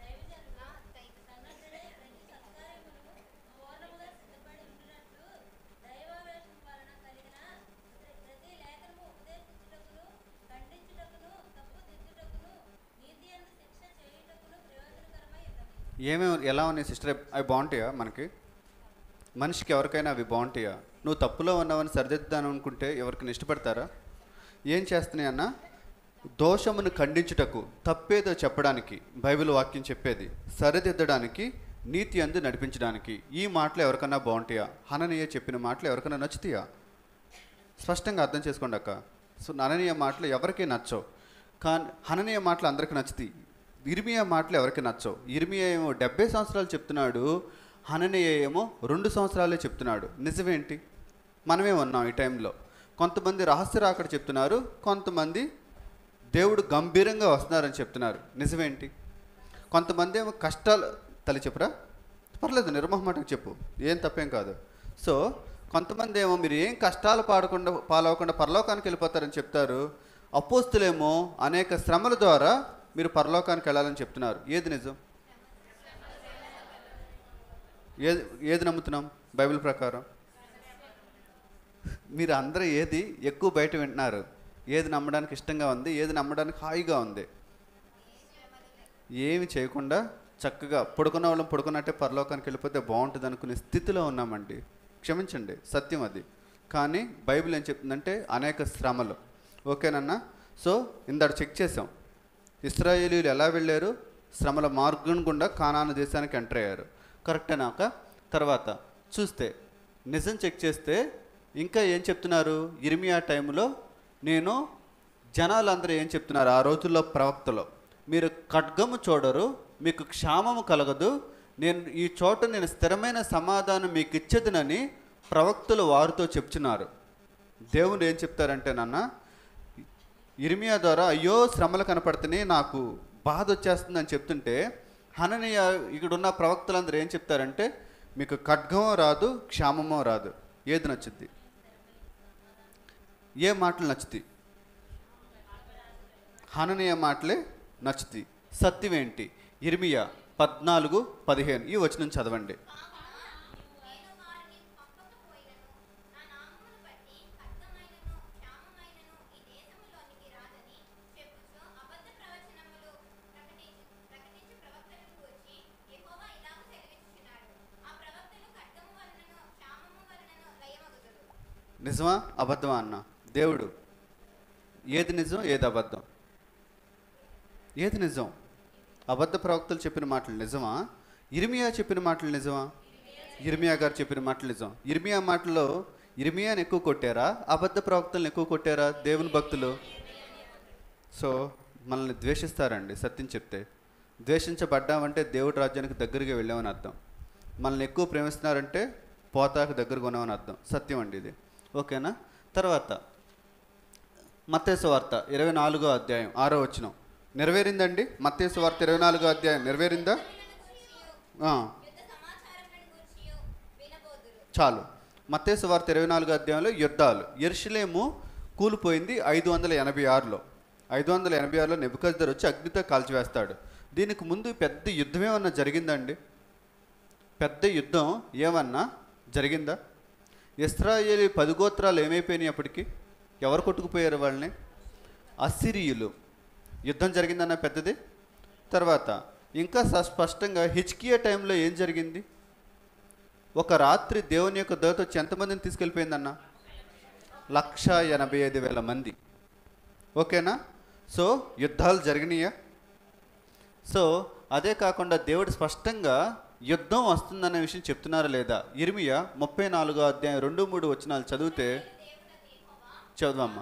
ఏమేమి ఎలా ఉన్నాయి సిస్టర్? అవి బాగుంటాయా మనకి? మనిషికి ఎవరికైనా అవి బాగుంటాయా? నువ్వు తప్పులో ఉన్నావని సరిదిద్దాను అనుకుంటే ఎవరికైనా ఇష్టపడతారా? ఏం చేస్తున్నాయి అన్న? దోషమును ఖండించుటకు, తప్పేదో చెప్పడానికి బైబిల్ వాక్యం చెప్పేది, సరిదిద్దడానికి, నీతి అందు నడిపించడానికి. ఈ మాటలు ఎవరికన్నా బాగుంటాయా? హననీయ చెప్పిన మాటలు ఎవరికైనా నచ్చుతాయా? స్పష్టంగా అర్థం చేసుకోండి అక్క. సో హననీయ మాటలు ఎవరికీ నచ్చవు, కానీ హననీయ మాటలు అందరికీ నచ్చుతాయి. ఇర్మియా మాటలు ఎవరికి నచ్చవు. ఇర్మియా ఏమో డెబ్బై సంవత్సరాలు చెప్తున్నాడు, హననీయ ఏమో రెండు సంవత్సరాలే చెప్తున్నాడు. నిజమేంటి? మనమే ఉన్నాం ఈ టైంలో. కొంతమంది రహస్య రాకడ చెప్తున్నారు, కొంతమంది దేవుడు గంభీరంగా వస్తున్నారని చెప్తున్నారు. నిజమేంటి? కొంతమంది ఏమో కష్టాలు తల్లి చెప్పురా, పర్లేదు నిర్మహమాటకు చెప్పు, ఏం తప్పేం కాదు. సో కొంతమంది ఏమో మీరు ఏం కష్టాలు పాడకుండా పాలవకుండా పరలోకానికి వెళ్ళిపోతారని చెప్తారు. అపోస్తులేమో అనేక శ్రమల ద్వారా మీరు పరలోకానికి వెళ్ళాలని చెప్తున్నారు. ఏది నిజం? ఏది ఏది నమ్ముతున్నాం బైబిల్ ప్రకారం? మీరు అందరూ ఏది ఎక్కువ బయట వింటున్నారు? ఏది నమ్మడానికి ఇష్టంగా ఉంది? ఏది నమ్మడానికి హాయిగా ఉంది? ఏమి చేయకుండా చక్కగా పడుకున్న వాళ్ళం పడుకున్నట్టే పరలోకానికి వెళ్ళిపోతే బాగుంటుంది అనుకునే స్థితిలో ఉన్నామండి. క్షమించండి, సత్యం అది. కానీ బైబిల్ ఏం చెప్తుందంటే అనేక శ్రమలు. ఓకేనన్నా? సో ఇందాక చెక్ చేసాం, ఇశ్రాయేలీయులు ఎలా వెళ్ళారు? శ్రమల మార్గం గుండా కానాను దేశానికి ఎంటర్ అయ్యారు. కరెక్టేనాక? తర్వాత చూస్తే నిజం చెక్ చేస్తే ఇంకా ఏం చెప్తున్నారు? ఇర్మియా టైంలో నేను జనాలందరూ ఏం చెప్తున్నారు ఆ రోజుల్లో ప్రవక్తలో? మీరు ఖడ్గము చూడరు, మీకు క్షామము కలగదు, నేను ఈ చోట నేను స్థిరమైన సమాధానం మీకు ఇచ్చేదనని ప్రవక్తలు వారితో చెప్తున్నారు. దేవుడు ఏం చెప్తారంటే నాన్న, ఇర్మియా ద్వారా అయ్యో శ్రమలు కనపడుతున్నాయి, నాకు బాధ వచ్చేస్తుందని చెప్తుంటే, హననీయ ఇక్కడున్న ప్రవక్తలందరూ ఏం చెప్తారంటే మీకు ఖడ్గమో రాదు, క్షామమో రాదు. ఏది నచ్చుద్ది? ఏ మాటలు నచ్చుతాయి? హననీయ మాటలే నచ్చుతాయి. సత్యం ఏంటి? ఇర్మియా పద్నాలుగు పదిహేను ఈ వచనం చదవండి. నిజమా అబద్ధమా అన్న దేవుడు ఏది నిజం ఏది అబద్ధం? ఏది నిజం? అబద్ధ ప్రవక్తలు చెప్పిన మాటలు నిజమా? ఇర్మియా చెప్పిన మాటలు నిజమా? ఇర్మియా గారు చెప్పిన మాటలు నిజం. ఇర్మియా మాటల్లో ఇర్మియాని ఎక్కువ కొట్టారా, అబద్ధ ప్రవక్తలను ఎక్కువ కొట్టారా దేవుని భక్తులు? సో మనల్ని ద్వేషిస్తారండి సత్యం చెప్తే. ద్వేషించబడ్డామంటే దేవుడి రాజ్యానికి దగ్గరగా వెళ్ళామని అర్థం. మనల్ని ఎక్కువ ప్రేమిస్తున్నారంటే పోతాకు దగ్గరగా ఉన్నామని అర్థం. సత్యం అండి ఇది. ఓకేనా? తర్వాత మత్తయి సువార్త ఇరవై నాలుగో అధ్యాయం ఆరో వచనం నెరవేరిందండి. మత్తయి సువార్త ఇరవై నాలుగో అధ్యాయం నెరవేరిందా? చాలు. మత్తయి సువార్త ఇరవై నాలుగో అధ్యాయంలో యుద్ధాలు. యెరూషలేము కూలిపోయింది ఐదు వందల ఎనభై ఆరులో ఐదు వందల ఎనభై ఆరులో నెబుకద్నెజర్ వచ్చి అగ్నితో కాల్చివేస్తాడు. దీనికి ముందు పెద్ద యుద్ధం ఏమన్నా జరిగిందండి? పెద్ద యుద్ధం ఏమన్నా జరిగిందా? ఇశ్రాయేలు పది గోత్రాలు ఏమైపోయినాయి అప్పటికి? ఎవరు కొట్టుకుపోయారు వాళ్ళని? అసిరియులు. యుద్ధం జరిగిందన్న పెద్దది. తర్వాత ఇంకా స్పష్టంగా హిజ్కియా టైంలో ఏం జరిగింది? ఒక రాత్రి దేవుని యొక్క దూత వచ్చి ఎంతమందిని తీసుకెళ్ళిపోయిందన్న? లక్ష ఎనభై ఐదు వేల మంది. ఓకేనా? సో యుద్ధాలు జరిగినాయా? సో అదే కాకుండా దేవుడు స్పష్టంగా యుద్ధం వస్తుందనే విషయం చెప్తున్నారా లేదా? ఇర్మియా ముప్పై నాలుగో అధ్యాయం రెండు మూడు వచనాలు చదివితే చదువమ్మా.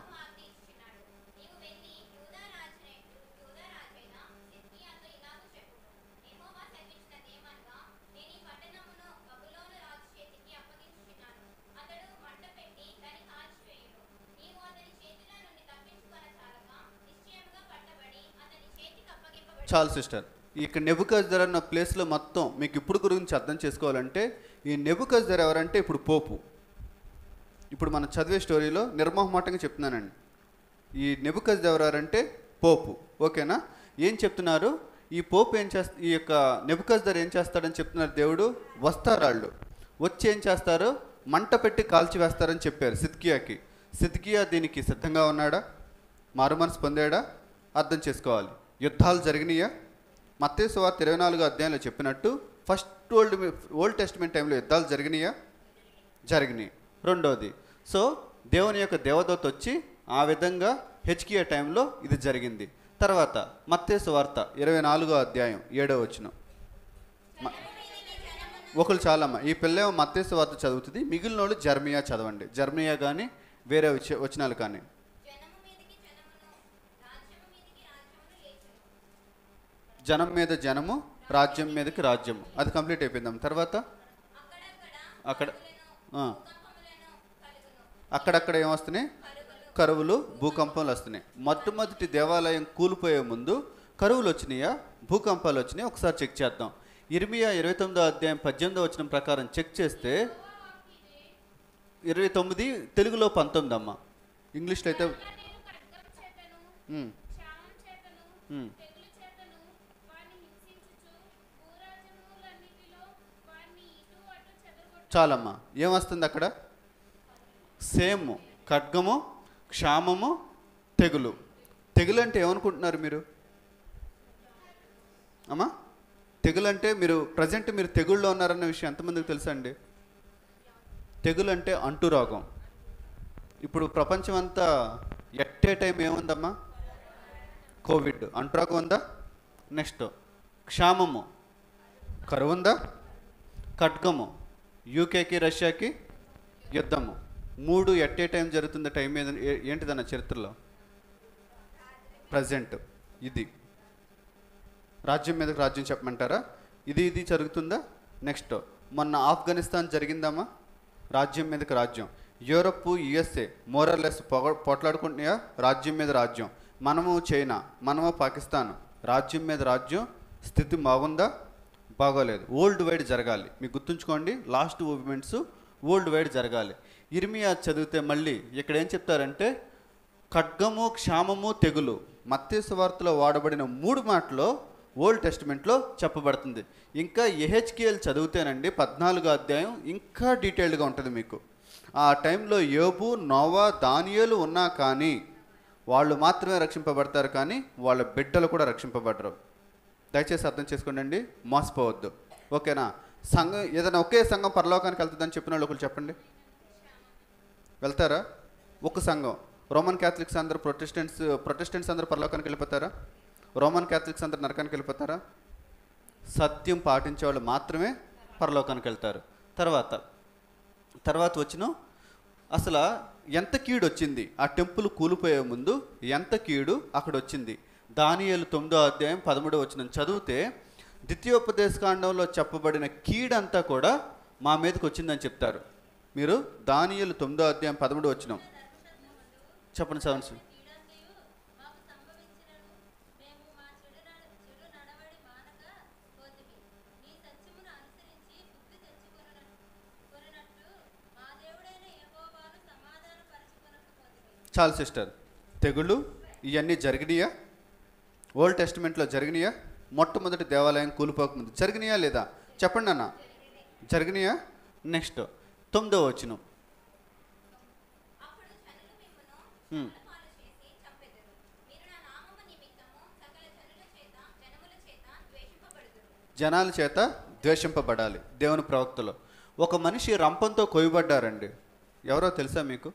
చాలు సిస్టర్. ఇక్కడ నెబుకద్నెజర్ అన్న ప్లేస్లో మొత్తం మీకు ఇప్పుడు గురించి అర్థం చేసుకోవాలంటే, ఈ నెబుకద్నెజర్ ఎవరంటే ఇప్పుడు పోపు. ఇప్పుడు మనం చదివే స్టోరీలో నిర్మోహమాటంగా చెప్తున్నానండి. ఈ నెబుకద్నెజర్ ఎవరంటే పోపు. ఓకేనా? ఏం చెప్తున్నారు? ఈ పోపు ఏం చేస్తా ఈ యొక్క నెబుకద్నెజర్ ఏం చేస్తాడని చెప్తున్నారు. దేవుడు వస్తారాళ్ళు వచ్చి ఏం చేస్తారు? మంట పెట్టి కాల్చి వేస్తారని చెప్పారు సిద్కియాకి. సిద్కియా దీనికి సిద్ధంగా ఉన్నాడా? మారు మనసు పొందాడా? అర్థం చేసుకోవాలి. యుద్ధాలు జరిగినాయా? మత్తయి సువార్త ఇరవై నాలుగో అధ్యాయంలో చెప్పినట్టు ఫస్ట్ ఓల్డ్ ఓల్డ్ టెస్టిమెంట్ టైంలో యుద్ధాలు జరిగినాయా? జరిగినాయి. రెండోది, సో దేవుని యొక్క దేవదూత వచ్చి ఆ విధంగా హిజ్కియా టైంలో ఇది జరిగింది. తర్వాత మత్తయి సువార్త ఇరవై నాలుగో అధ్యాయం ఏడో వచనం. ఒకరు చాలమ్మ. ఈ పిల్లేమో మత్తయి సువార్త చదువుతుంది, మిగిలిన వాళ్ళు జర్మియా చదవండి. జర్మియా కానీ వేరే వచనాలు కానీ. జనం మీద జనము, రాజ్యం మీదకి రాజ్యము. అది కంప్లీట్ అయిపోయిందాం. తర్వాత అక్కడ అక్కడక్కడ ఏమొస్తున్నాయి? కరువులు, భూకంపాలు వస్తున్నాయి. మొట్టమొదటి దేవాలయం కూలిపోయే ముందు కరువులు వచ్చినాయా, భూకంపాలు వచ్చినాయి? ఒకసారి చెక్ చేద్దాం. ఇర్మియా ఇరవై తొమ్మిదో అధ్యాయం పద్దెనిమిదో వచనం ప్రకారం చెక్ చేస్తే ఇరవై తొమ్మిది తెలుగులో పంతొమ్మిది అమ్మ. ఇంగ్లీష్లో అయితే చాలమ్మా. ఏమొస్తుంది అక్కడ? సేమ్ ఖడ్గము, క్షామము, తెగులు. తెగులు అంటే ఏమనుకుంటున్నారు మీరు అమ్మా? తెగులు అంటే మీరు ప్రజెంట్ మీరు తెగుళ్ళలో ఉన్నారన్న విషయం ఎంతమందికి తెలుసా అండి? తెగులు అంటే అంటురోగం. ఇప్పుడు ప్రపంచం అంతా ఎట్టే టైం ఏముందమ్మా? కోవిడ్. అంటురోగం ఉందా? నెక్స్ట్ క్షామము, కరువు ఉందా? ఖడ్గము, యూకేకి రష్యాకి యుద్ధము. మూడు ఎట్టే టైం జరుగుతుంది. టైం మీద ఏంటిదన్న చరిత్రలో ప్రజెంట్ ఇది. రాజ్యం మీదకి రాజ్యం చెప్పమంటారా? ఇది ఇది జరుగుతుందా? నెక్స్ట్ మొన్న ఆఫ్ఘనిస్తాన్ జరిగిందమ్మా, రాజ్యం మీదకి రాజ్యం. యూరప్, యుఎస్ఏ మోరల్లెస్ పొగ పోట్లాడుకుంటున్నాయా? రాజ్యం మీద రాజ్యం. మనము చైనా, మనము పాకిస్తాన్, రాజ్యం మీద రాజ్యం. స్థితి బాగుందా? బాగోలేదు. వరల్డ్ వైడ్ జరగాలి. మీకు గుర్తుంచుకోండి, లాస్ట్ మూవ్మెంట్స్ వరల్డ్ వైడ్ జరగాలి. ఇర్మియా చదివితే మళ్ళీ ఇక్కడ ఏం చెప్తారంటే ఖడ్గము, క్షామము, తెగులు మత్తయి సువార్తలో వాడబడిన మూడు మాటలో ఓల్డ్ టెస్టిమెంట్లో చెప్పబడుతుంది. ఇంకా యెహెజ్కేలు చదివితేనండి పద్నాలుగో అధ్యాయం ఇంకా డీటెయిల్డ్గా ఉంటుంది మీకు. ఆ టైంలో యోబు, నోవా, దానియేలు ఉన్నా కానీ వాళ్ళు మాత్రమే రక్షింపబడతారు, కానీ వాళ్ళ బిడ్డలు కూడా రక్షింపబడరు. దయచేసి అర్థం చేసుకోండి అండి, మోసపోవద్దు. ఓకేనా? సంఘం ఏదైనా ఒకే సంఘం పరలోకానికి వెళ్తుందని చెప్పిన వాళ్ళు ఒకరు చెప్పండి. వెళ్తారా? ఒక సంఘం. రోమన్ క్యాథలిక్స్ అందరూ ప్రొటెస్టెంట్స్ ప్రొటెస్టెంట్స్ అందరూ పరలోకానికి వెళ్ళిపోతారా? రోమన్ క్యాథలిక్స్ అందరూ నరకానికి వెళ్ళిపోతారా? సత్యం పాటించే వాళ్ళు మాత్రమే పరలోకానికి వెళ్తారు. తర్వాత తర్వాత వచ్చిన అసలు ఎంత కీడు వచ్చింది ఆ టెంపుల్ కూలిపోయే ముందు, ఎంత కీడు అక్కడ వచ్చింది. దానియేలు తొమ్మిదో అధ్యాయం పదమూడో వచనం చదివితే ద్వితీయోపదేశకాండంలో చెప్పబడిన కీడంతా కూడా మా మీదకి వచ్చిందని చెప్తారు. మీరు దానియేలు తొమ్మిదో అధ్యాయం పదమూడో వచనం చెప్పండి చదవండి. చాలు సిస్టర్, తెగుళ్ళు ఇవన్నీ జరిగినాయా? ఓల్డ్ టెస్టిమెంట్లో జరిగినాయా? మొట్టమొదటి దేవాలయం కూలిపోకముందు జరిగినాయా లేదా? చెప్పండి అన్న, జరిగినాయా? నెక్స్ట్ తొమ్మిదో వచనం. జనాల చేత ద్వేషింపబడాలి. దేవుని ప్రవక్తలో ఒక మనిషి రంపంతో కొయ్యబడ్డారండి. ఎవరో తెలుసా మీకు?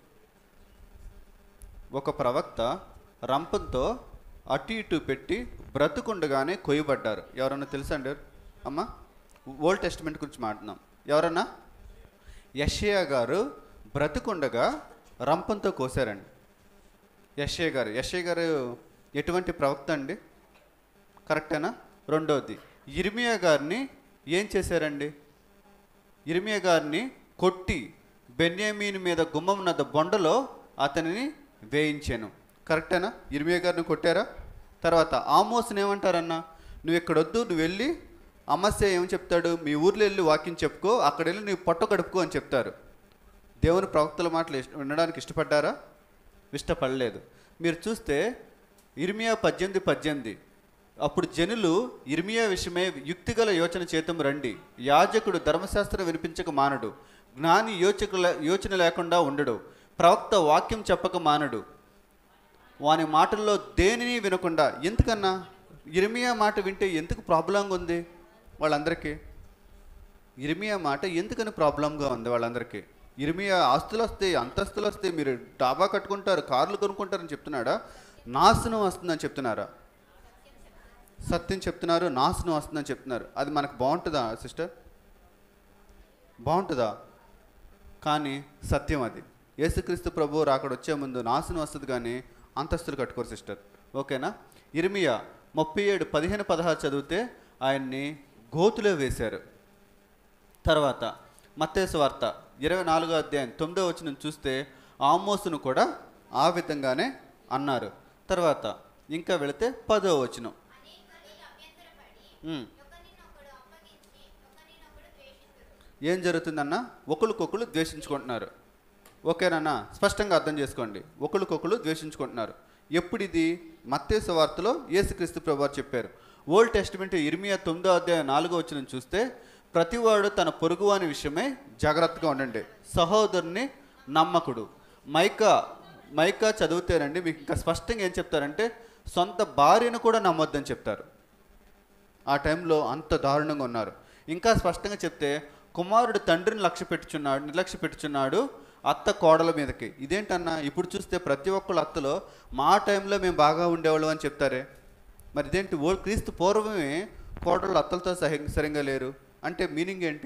ఒక ప్రవక్త రంపంతో అటు ఇటు పెట్టి బ్రతుకుండగానే కొయ్యబడ్డారు. ఎవరన్నా తెలుసా అండి? అమ్మ, ఓల్డ్ టెస్టిమెంట్ గురించి మాట్లాడుతున్నాం. ఎవరన్నా? యెషయా గారు బ్రతుకుండగా రంపంతో కోసారండి. యెషయా గారు యెషయా గారు ఎటువంటి ప్రవక్త అండి? కరెక్టేనా? రెండవది, ఇర్మియా గారిని ఏం చేశారండి? ఇర్మియా గారిని కొట్టి బెన్యామీను మీద గుమ్మం నద్ద బొండలో అతనిని వేయించాను. కరెక్టేనా? ఇర్మియా గారిని కొట్టారా? తర్వాత ఆమోస్ని ఏమంటారన్నా? నువ్వు ఇక్కడ వద్దు, నువ్వు వెళ్ళి అమస్య ఏమని చెప్తాడు? మీ ఊర్లో వెళ్ళి వాక్యం చెప్పుకో, అక్కడ వెళ్ళి నువ్వు పొట్ట కడుపుకో అని చెప్తారు. దేవుని ప్రవక్తల మాటలు వినడానికి ఇష్టపడ్డారా? ఇష్టపడలేదు. మీరు చూస్తే ఇర్మియా పద్దెనిమిది పద్దెనిమిది అప్పుడు జనులు ఇర్మియా విషయమే యుక్తిగల యోచన చేతం రండి, యాజకుడు ధర్మశాస్త్రం వినిపించక మానడు, జ్ఞాని యోచకుల యోచన లేకుండా ఉండడు, ప్రవక్త వాక్యం చెప్పక మానడు, వాని మాటల్లో దేనిని వినకుండా. ఎందుకన్నా ఇర్మియా మాట వింటే ఎందుకు ప్రాబ్లంగా ఉంది వాళ్ళందరికీ? ఇర్మియా మాట ఎందుకని ప్రాబ్లంగా ఉంది వాళ్ళందరికీ? ఇర్మియా ఆస్తులు వస్తాయి, అంతస్తులు వస్తాయి, మీరు డాబా కట్టుకుంటారు, కార్లు కొనుక్కుంటారని చెప్తున్నాడా? నాశనం వస్తుందని చెప్తున్నారా? సత్యం చెప్తున్నారు, నాశనం వస్తుందని చెప్తున్నారు. అది మనకు బాగుంటుందా సిస్టర్? బాగుంటుందా? కానీ సత్యం అది. యేసుక్రీస్తు ప్రభువు రాకడ వచ్చే ముందు నాశనం వస్తుంది కానీ అంతస్తులు కట్టుకోరు సిస్టర్. ఓకేనా? ఇర్మియా ముప్పై ఏడు పదిహేను పదహారు చదివితే ఆయన్ని గోతులో వేశారు. తర్వాత మత్తయి వార్త ఇరవై నాలుగో అధ్యాయం తొమ్మిదో వచనం చూస్తే ఆమోసును కూడా ఆ విధంగానే అన్నారు. తర్వాత ఇంకా వెళితే పదో వచనం, ఏం జరుగుతుందన్నా? ఒకరికొకరు ద్వేషించుకుంటున్నారు. ఓకేనన్నా? స్పష్టంగా అర్థం చేసుకోండి. ఒకరికొకరు ద్వేషించుకుంటున్నారు. ఎప్పుడు ఇది? మత్తయి సువార్తలో యేసుక్రీస్తు ప్రభువారు చెప్పారు. ఓల్డ్ టెస్టిమెంట్ ఇర్మియా తొమ్మిదో అధ్యాయం నాలుగో వచనం చూస్తే ప్రతివాడు తన పొరుగువాని విషయమై జాగ్రత్తగా ఉండండి, సహోదరుని నమ్మకుడు. మైకా మైకా చదివితేనండి మీకు ఇంకా స్పష్టంగా ఏం చెప్తారంటే సొంత భార్యను కూడా నమ్మొద్దని చెప్తారు. ఆ టైంలో అంత దారుణంగా ఉన్నారు. ఇంకా స్పష్టంగా చెప్తే కుమారుడు తండ్రిని లక్ష్య పెట్టుచున్నాడు నిర్లక్ష్య పెట్టుచున్నాడు అత్త కోడల మీదకి. ఇదేంటన్నా? ఇప్పుడు చూస్తే ప్రతి ఒక్కళ్ళు అత్తలో మా టైంలో మేము బాగా ఉండేవాళ్ళం అని చెప్తారే. మరి ఇదేంటి? ఓ క్రీస్తు పూర్వమే కోడళ్ళు అత్తలతో సహ సరిగ్గా లేరు అంటే మీనింగ్ ఏంటి?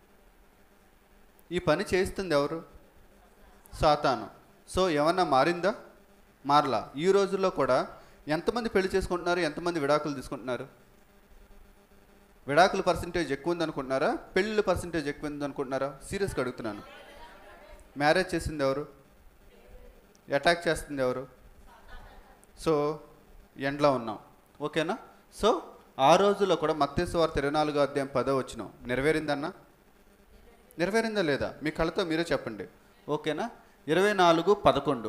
ఈ పని చేస్తుంది ఎవరు? సాతాను. సో ఏమన్నా మారిందా? మారలా. ఈ రోజుల్లో కూడా ఎంతమంది పెళ్లి చేసుకుంటున్నారు, ఎంతమంది విడాకులు తీసుకుంటున్నారు? విడాకుల పర్సంటేజ్ ఎక్కువ ఉంది అనుకుంటున్నారా? పెళ్ళిళ్ళ పర్సంటేజ్ ఎక్కువ ఉంది అనుకుంటున్నారా? సీరియస్గా అడుగుతున్నాను. మ్యారేజ్ చేసింది ఎవరు? అటాక్ చేస్తుంది ఎవరు? సో ఎండ్లో ఉన్నాం. ఓకేనా? సో ఆ రోజుల్లో కూడా మత్తయి సువార్త ఇరవై నాలుగో అధ్యాయం పదో వచనం నెరవేరిందన్నా? నెరవేరిందా లేదా? మీ కళ్ళతో మీరే చెప్పండి. ఓకేనా? ఇరవై నాలుగు పదకొండు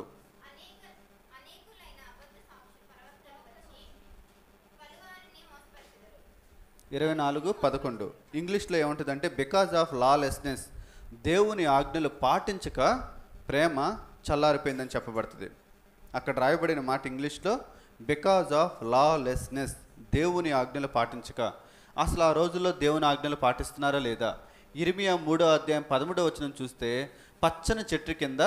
ఇరవై నాలుగు పదకొండు ఇంగ్లీష్లో ఏముంటుందంటే బికాజ్ ఆఫ్ లాలెస్నెస్, దేవుని ఆజ్ఞలు పాటించక ప్రేమ చల్లారిపోయిందని చెప్పబడుతుంది. అక్కడ రాయబడిన మాట ఇంగ్లీష్లో బికాజ్ ఆఫ్ లాలెస్నెస్, దేవుని ఆజ్ఞలు పాటించక. అసలు ఆ రోజుల్లో దేవుని ఆజ్ఞలు పాటిస్తున్నారా లేదా? ఇర్మియా మూడో అధ్యాయం పదమూడో వచనం చూస్తే పచ్చని చెట్టు కింద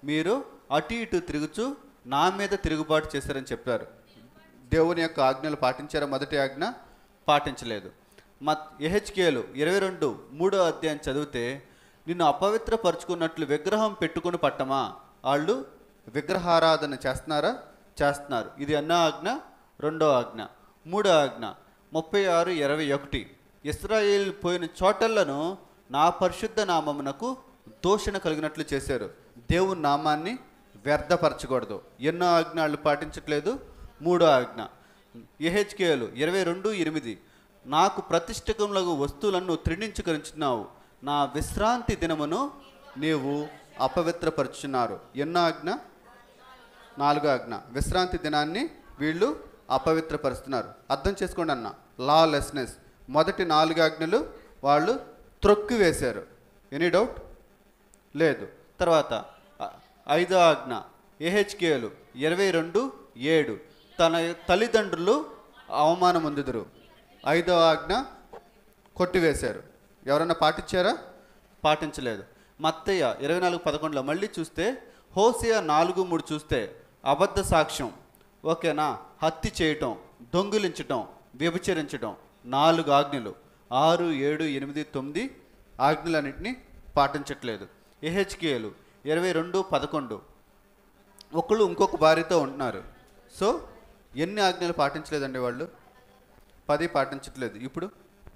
మీరు అటు ఇటు తిరుగుచు నా మీద తిరుగుబాటు చేశారని చెప్పారు. దేవుని యొక్క ఆజ్ఞలు పాటించారా? మొదటి ఆజ్ఞ పాటించలేదు. మత్ యెహెజ్కేలు ఇరవై రెండు మూడో అధ్యాయం చదివితే నిన్ను అపవిత్రపరుచుకున్నట్లు విగ్రహం పెట్టుకుని పట్టమా? వాళ్ళు విగ్రహారాధన చేస్తున్నారా? చేస్తున్నారు. ఇది అన్న ఆజ్ఞ, రెండో ఆజ్ఞ. మూడో ఆజ్ఞ ముప్పై ఆరు ఇరవై ఒకటి ఇశ్రాయేల్ పోయిన చోటలను నా పరిశుద్ధ నామమునకు దూషణ కలిగినట్లు చేశారు. దేవుని నామాన్ని వ్యర్థపరచకూడదు. ఎన్నో ఆజ్ఞ వాళ్ళు పాటించట్లేదు. మూడో ఆజ్ఞ యెహెజ్కేలు ఇరవై రెండు ఎనిమిది నాకు ప్రతిష్ఠికములకు వస్తువులను త్రిణించుకరించున్నావు, నా విశ్రాంతి దినమును నీవు అపవిత్రపరుచున్నారు. ఎన్నో ఆజ్ఞ? నాలుగో ఆజ్ఞ. విశ్రాంతి దినాన్ని వీళ్ళు అపవిత్రపరుస్తున్నారు. అర్థం చేసుకోండి అన్న, లాలెస్నెస్. మొదటి నాలుగు ఆజ్ఞలు వాళ్ళు త్రొక్కి వేశారు. ఎనీ డౌట్ లేదు. తర్వాత ఐదో ఆజ్ఞ యెహెజ్కేలు ఇరవై రెండు ఏడు తన తల్లిదండ్రులు అవమానం పొందుదురు. ఐదో ఆజ్ఞ కొట్టివేశారు. ఎవరన్నా పాటించారా? పాటించలేదు. మత్తయ్య ఇరవై నాలుగు పదకొండులో మళ్ళీ చూస్తే, హోసియా నాలుగు మూడు చూస్తే అబద్ధ సాక్ష్యం, ఓకేనా, హత్య చేయటం, దొంగిలించటం, వ్యభిచరించటం, నాలుగు ఆజ్ఞలు. ఆరు ఏడు ఎనిమిది తొమ్మిది ఆజ్ఞలన్నింటినీ పాటించట్లేదు. యెహెజ్కేలు ఇరవై రెండు పదకొండు ఒకళ్ళు ఇంకొక భార్యతో ఉంటున్నారు. సో ఎన్ని ఆజ్ఞలు పాటించలేదండి వాళ్ళు? పది పాటించట్లేదు. ఇప్పుడు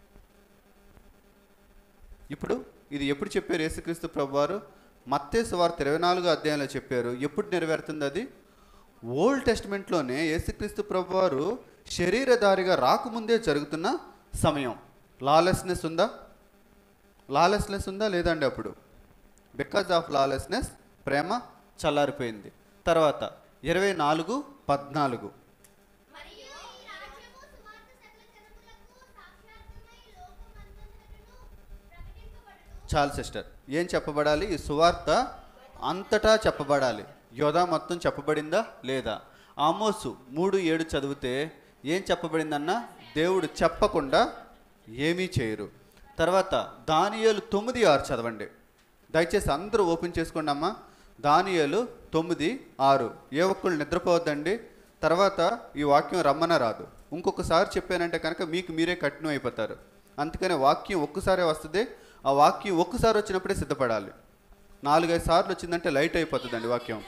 ఇప్పుడు ఇది ఎప్పుడు చెప్పారు యేసుక్రీస్తు ప్రభువారు? మత్తయి సువార్త ఇరవై నాలుగో అధ్యాయంలో చెప్పారు. ఎప్పుడు నెరవేరుతుంది అది? ఓల్డ్ టెస్ట్మెంట్లోనే యేసుక్రీస్తు ప్రభువారు శరీరధారిగా రాకముందే జరుగుతున్న సమయం. లాలెస్నెస్ ఉందా? లాలెస్నెస్ ఉందా లేదండి? అప్పుడు బికాజ్ ఆఫ్ లాలెస్నెస్ ప్రేమ చల్లారిపోయింది. తర్వాత ఇరవై నాలుగు పద్నాలుగు చాలు సిస్టర్, ఏం చెప్పబడాలి? ఈ సువార్త అంతటా చెప్పబడాలి. యోధా మొత్తం చెప్పబడిందా లేదా? ఆమోసు మూడు ఏడు చదివితే ఏం చెప్పబడిందన్న? దేవుడు చెప్పకుండా ఏమీ చేయరు. తర్వాత దానియేలు తొమ్మిది ఆరు చదవండి దయచేసి. అందరూ ఓపెన్ చేసుకోండి అమ్మా. దానియేలు తొమ్మిది ఆరు. ఏ ఒక్కళ్ళు నిద్రపోవద్దండి. తర్వాత ఈ వాక్యం రమ్మన రాదు. ఇంకొకసారి చెప్పానంటే కనుక మీకు మీరే కఠినం అయిపోతారు. అందుకనే వాక్యం ఒక్కసారే వస్తుంది. ఆ వాక్యం ఒక్కసారి వచ్చినప్పుడే సిద్ధపడాలి. నాలుగైదు సార్లు వచ్చిందంటే లైట్ అయిపోతుందండి వాక్యం.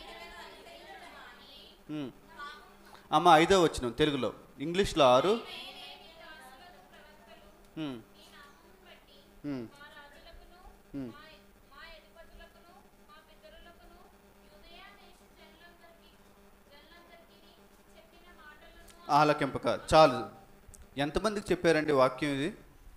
అమ్మ ఐదో వచ్చిన తెలుగులో, ఇంగ్లీష్లో ఆరు. ఆలకింపక చాలు. ఎంతమందికి చెప్పారండి వాక్యం ఇది?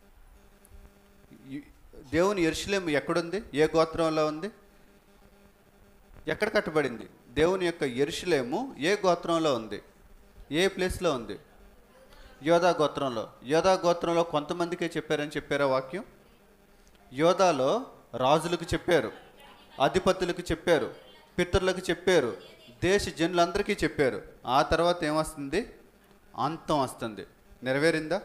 దేవుని యెరూషలేము ఎక్కడుంది? ఏ గోత్రంలో ఉంది? ఎక్కడ కట్టబడింది? దేవుని యొక్క యెరూషలేము ఏ గోత్రంలో ఉంది? ఏ ప్లేస్లో ఉంది? యోధా గోత్రంలో. యోధా గోత్రంలో కొంతమందికే చెప్పారని చెప్పారా వాక్యం? యోధాలో రాజులకు చెప్పారు, అధిపతులకు చెప్పారు, పితరులకు చెప్పారు, దేశ జనులందరికీ చెప్పారు. ఆ తర్వాత ఏమొస్తుంది? అంతం వస్తుంది. నెరవేరిందా?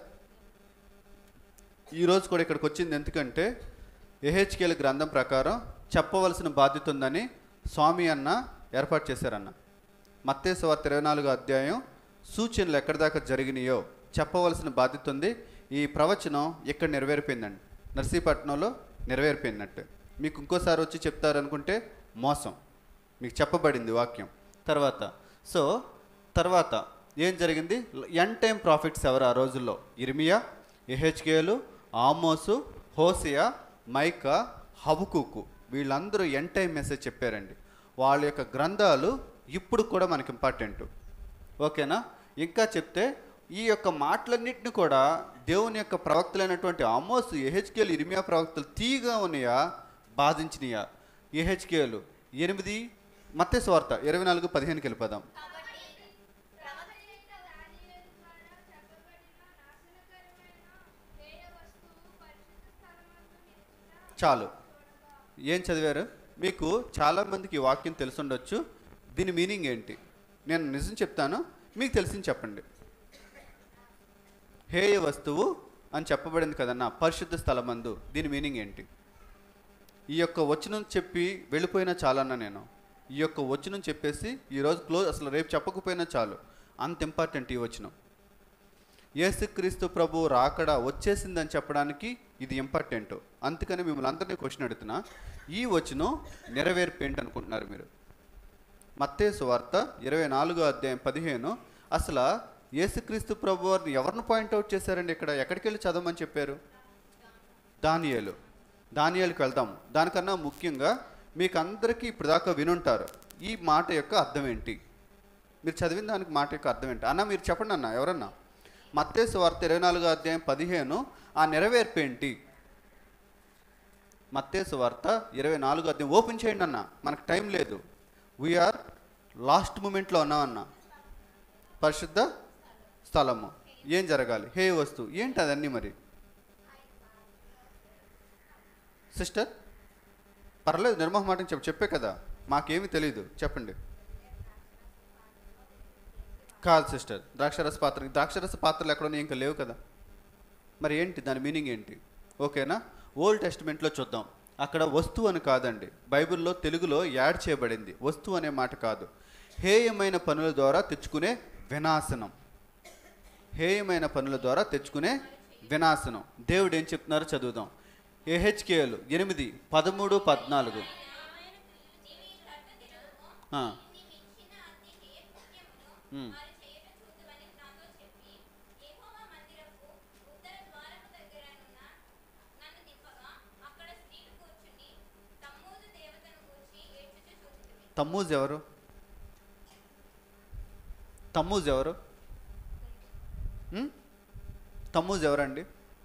ఈరోజు కూడా ఇక్కడికి వచ్చింది ఎందుకంటే యెహెజ్కేలు గ్రంథం ప్రకారం చెప్పవలసిన బాధ్యత ఉందని స్వామి అన్న ఏర్పాటు చేశారన్న. మత్తయి సువార్త ఇరవై నాలుగో అధ్యాయం సూచనలు ఎక్కడి దాకా జరిగినాయో చెప్పవలసిన బాధ్యత ఉంది. ఈ ప్రవచనం ఇక్కడ నెరవేరిపోయిందండి. నర్సీపట్నంలో నెరవేరిపోయినట్టు. మీకు ఇంకోసారి వచ్చి చెప్తారనుకుంటే మోసం. మీకు చెప్పబడింది వాక్యం. తర్వాత సో తర్వాత ఏం జరిగింది? ఎన్ టైం ప్రాఫిట్స్ ఎవరు ఆ రోజుల్లో? ఇర్మియా, యెహెజ్కేలు, ఆమోసు, హోసియా, మైకా, హబకుకు. వీళ్ళందరూ ఎన్ టైం మెసేజ్ చెప్పారండి. వాళ్ళ యొక్క గ్రంథాలు ఇప్పుడు కూడా మనకి ఇంపార్టెంట్. ఓకేనా? ఇంకా చెప్తే ఈ యొక్క మాటలన్నింటినీ కూడా దేవుని యొక్క ప్రవక్తలైనటువంటి ఆమోసు, యెహెజ్కేలు, ఇర్మియా ప్రవక్తలు తీగా ఉన్నాయా, బాధించినయా? యెహెజ్కేలు ఎనిమిది, మత్తయి సువార్త ఇరవై నాలుగు పదిహేనుకి వెళ్ళిపోదాం. చాలు. ఏం చదివారు? మీకు చాలామందికి ఈ వాక్యం తెలుసుండొచ్చు. దీని మీనింగ్ ఏంటి? నేను నిజం చెప్తాను, మీకు తెలిసింది చెప్పండి. హేయ వస్తువు అని చెప్పబడింది కదన్నా పరిశుద్ధ స్థలమందు. దీని మీనింగ్ ఏంటి? ఈ యొక్క వచనం చెప్పి వెళ్ళిపోయినా చాలన్నా నేను ఈ యొక్క వచనం చెప్పేసి ఈరోజు క్లోజ్, అసలు రేపు చెప్పకపోయినా చాలు, అంత ఇంపార్టెంట్ ఈ వచనం. యేసుక్రీస్తు ప్రభు రాకడ వచ్చేసిందని చెప్పడానికి ఇది ఇంపార్టెంట్. అందుకని మిమ్మల్ని అందరినీ క్వశ్చన్ అడుగుతున్నా, ఈ వచనం నెరవేర్పు ఏంటి అనుకుంటున్నారు మీరు? మత్తయి సువార్త ఇరవై నాలుగో అధ్యాయం పదిహేను. అసలు యేసుక్రీస్తు ప్రభు వారిని ఎవరిని పాయింట్అవుట్ చేశారండి ఇక్కడ? ఎక్కడికి వెళ్ళి చదవమని చెప్పారు? దానియేలు. దానియేలుకి వెళ్దాము. దానికన్నా ముఖ్యంగా మీకు అందరికీ ఇప్పుడు దాకా వినుంటారు, ఈ మాట యొక్క అర్థం ఏంటి? మీరు చదివిన దానికి మాట యొక్క అర్థం ఏంటి అన్న? మీరు చెప్పండి అన్న, ఎవరన్నా. మత్తయి సువార్త ఇరవై నాలుగో అధ్యాయం పదిహేను, ఆ నెరవేర్పు ఏంటి? మత్తయి సువార్త ఇరవై నాలుగో అధ్యాయం ఓపెన్ చేయండి అన్న, మనకు టైం లేదు. వీఆర్ లాస్ట్ మూమెంట్లో ఉన్నామన్న. పరిశుద్ధ స్థలము ఏం జరగాలి? హే వస్తువు ఏంటి అదన్నీ? మరి సిస్టర్ పర్లేదు, నిర్మోహమాటం చెప్పు, చెప్పే కదా, మాకేమీ తెలియదు, చెప్పండి. కాదు సిస్టర్, ద్రాక్షరస పాత్ర, ద్రాక్షరస పాత్రలు ఎక్కడో ఇంకా లేవు కదా, మరి ఏంటి దాని మీనింగ్ ఏంటి? ఓకేనా, ఓల్డ్ టెస్టిమెంట్లో చూద్దాం. అక్కడ వస్తువు అని కాదండి, బైబిల్లో తెలుగులో యాడ్ చేయబడింది. వస్తువు అనే మాట కాదు, హేయమైన పనుల ద్వారా తెచ్చుకునే వినాశనం. హేయమైన పనుల ద్వారా తెచ్చుకునే వినాశనం. దేవుడు ఏం చెప్తున్నారో చదువుదాం. ఎహెచ్కేలు ఎనిమిది పదమూడు పద్నాలుగు. తమ్మూజ్ ఎవరు? తమ్మూజ్ ఎవరు? తమ్మూజ్ ఎవరండి?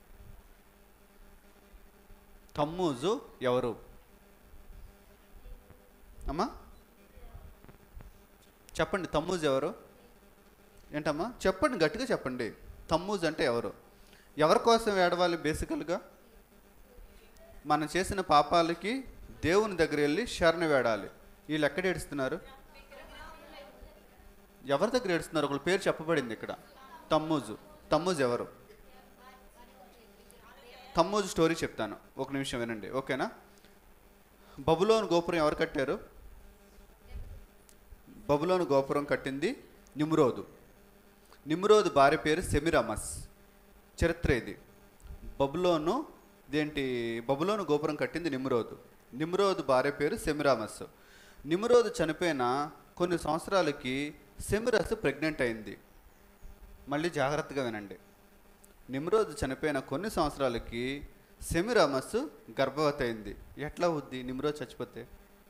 తమ్మూజు ఎవరు అమ్మా? చెప్పండి, తమ్మూజ్ ఎవరు? ఏంటమ్మా చెప్పండి, గట్టిగా చెప్పండి. తమ్మూజ్ అంటే ఎవరు? ఎవరి కోసం ఏడవాలి? బేసికల్గా మనం చేసిన పాపాలకి దేవుని దగ్గర వెళ్ళి శరణ వేడాలి. వీళ్ళు ఎక్కడ ఏడుస్తున్నారు? ఎవరి దగ్గర ఏడుస్తున్నారు? ఒకళ్ళ పేరు చెప్పబడింది ఇక్కడ, తమ్మూజు. తమ్మూజ్ ఎవరు? తమ్మూజు స్టోరీ చెప్తాను, ఒక నిమిషం వినండి, ఓకేనా? బబులోను గోపురం ఎవరు కట్టారు? బబులోను గోపురం కట్టింది నిమ్రోదు. నిమ్రోదు భార్య పేరు సెమిరామస్. చరిత్ర ఇది. బబులోను ఇదేంటి, బబులోను గోపురం కట్టింది నిమ్రోదు. నిమ్రోదు భార్య పేరు సెమిరామస్. నిమ్రోదు చనిపోయిన కొన్ని సంవత్సరాలకి సెమిరస్ ప్రెగ్నెంట్ అయింది. మళ్ళీ జాగ్రత్తగా వినండి. నిమ్రోదు చనిపోయిన కొన్ని సంవత్సరాలకి సెమిరామస్ గర్భవతి అయింది. ఎట్లా అవుద్ది నిమ్రోదు చచ్చిపోతే?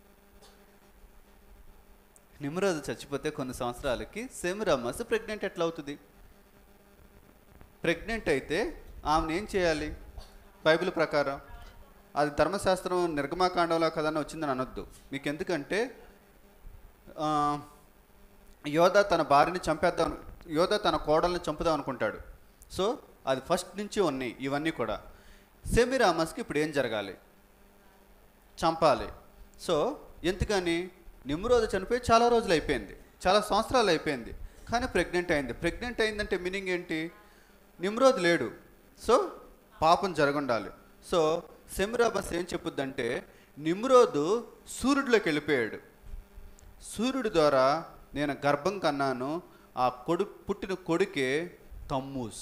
నిమ్రోదు చచ్చిపోతే కొన్ని సంవత్సరాలకి సెమిరామస్ ప్రెగ్నెంట్ ఎట్లా అవుతుంది? ప్రెగ్నెంట్ అయితే ఆమెను ఏం చేయాలి? బైబిల్ ప్రకారం అది ధర్మశాస్త్రం నిర్గమాకాండంలో కదన్నా వచ్చిందని అనొద్దు మీకు. ఎందుకంటే యోధ తన భార్యని చంపేద్దాం, యోధ తన కోడల్ని చంపుదాం అనుకుంటాడు. సో అది ఫస్ట్ నుంచి ఉన్నాయి ఇవన్నీ కూడా. సెమిరామస్కి ఇప్పుడు ఏం జరగాలి? చంపాలి. సో ఎందుకని? నిమ్రోదు చనిపోయి చాలా రోజులు అయిపోయింది, చాలా సంవత్సరాలు అయిపోయింది, కానీ ప్రెగ్నెంట్ అయింది. ప్రెగ్నెంట్ అయిందంటే మీనింగ్ ఏంటి? నిమ్రోదు లేడు, సో పాపం జరగుండాలి. సో సెమిరామస్ ఏం చెప్పుద్దంటే, నిమ్రోదు సూర్యుడిలోకి వెళ్ళిపోయాడు. సూర్యుడి ద్వారా నేను గర్భం కన్నాను, ఆ కొడు పుట్టిన కొడుకే తమ్మూజ్.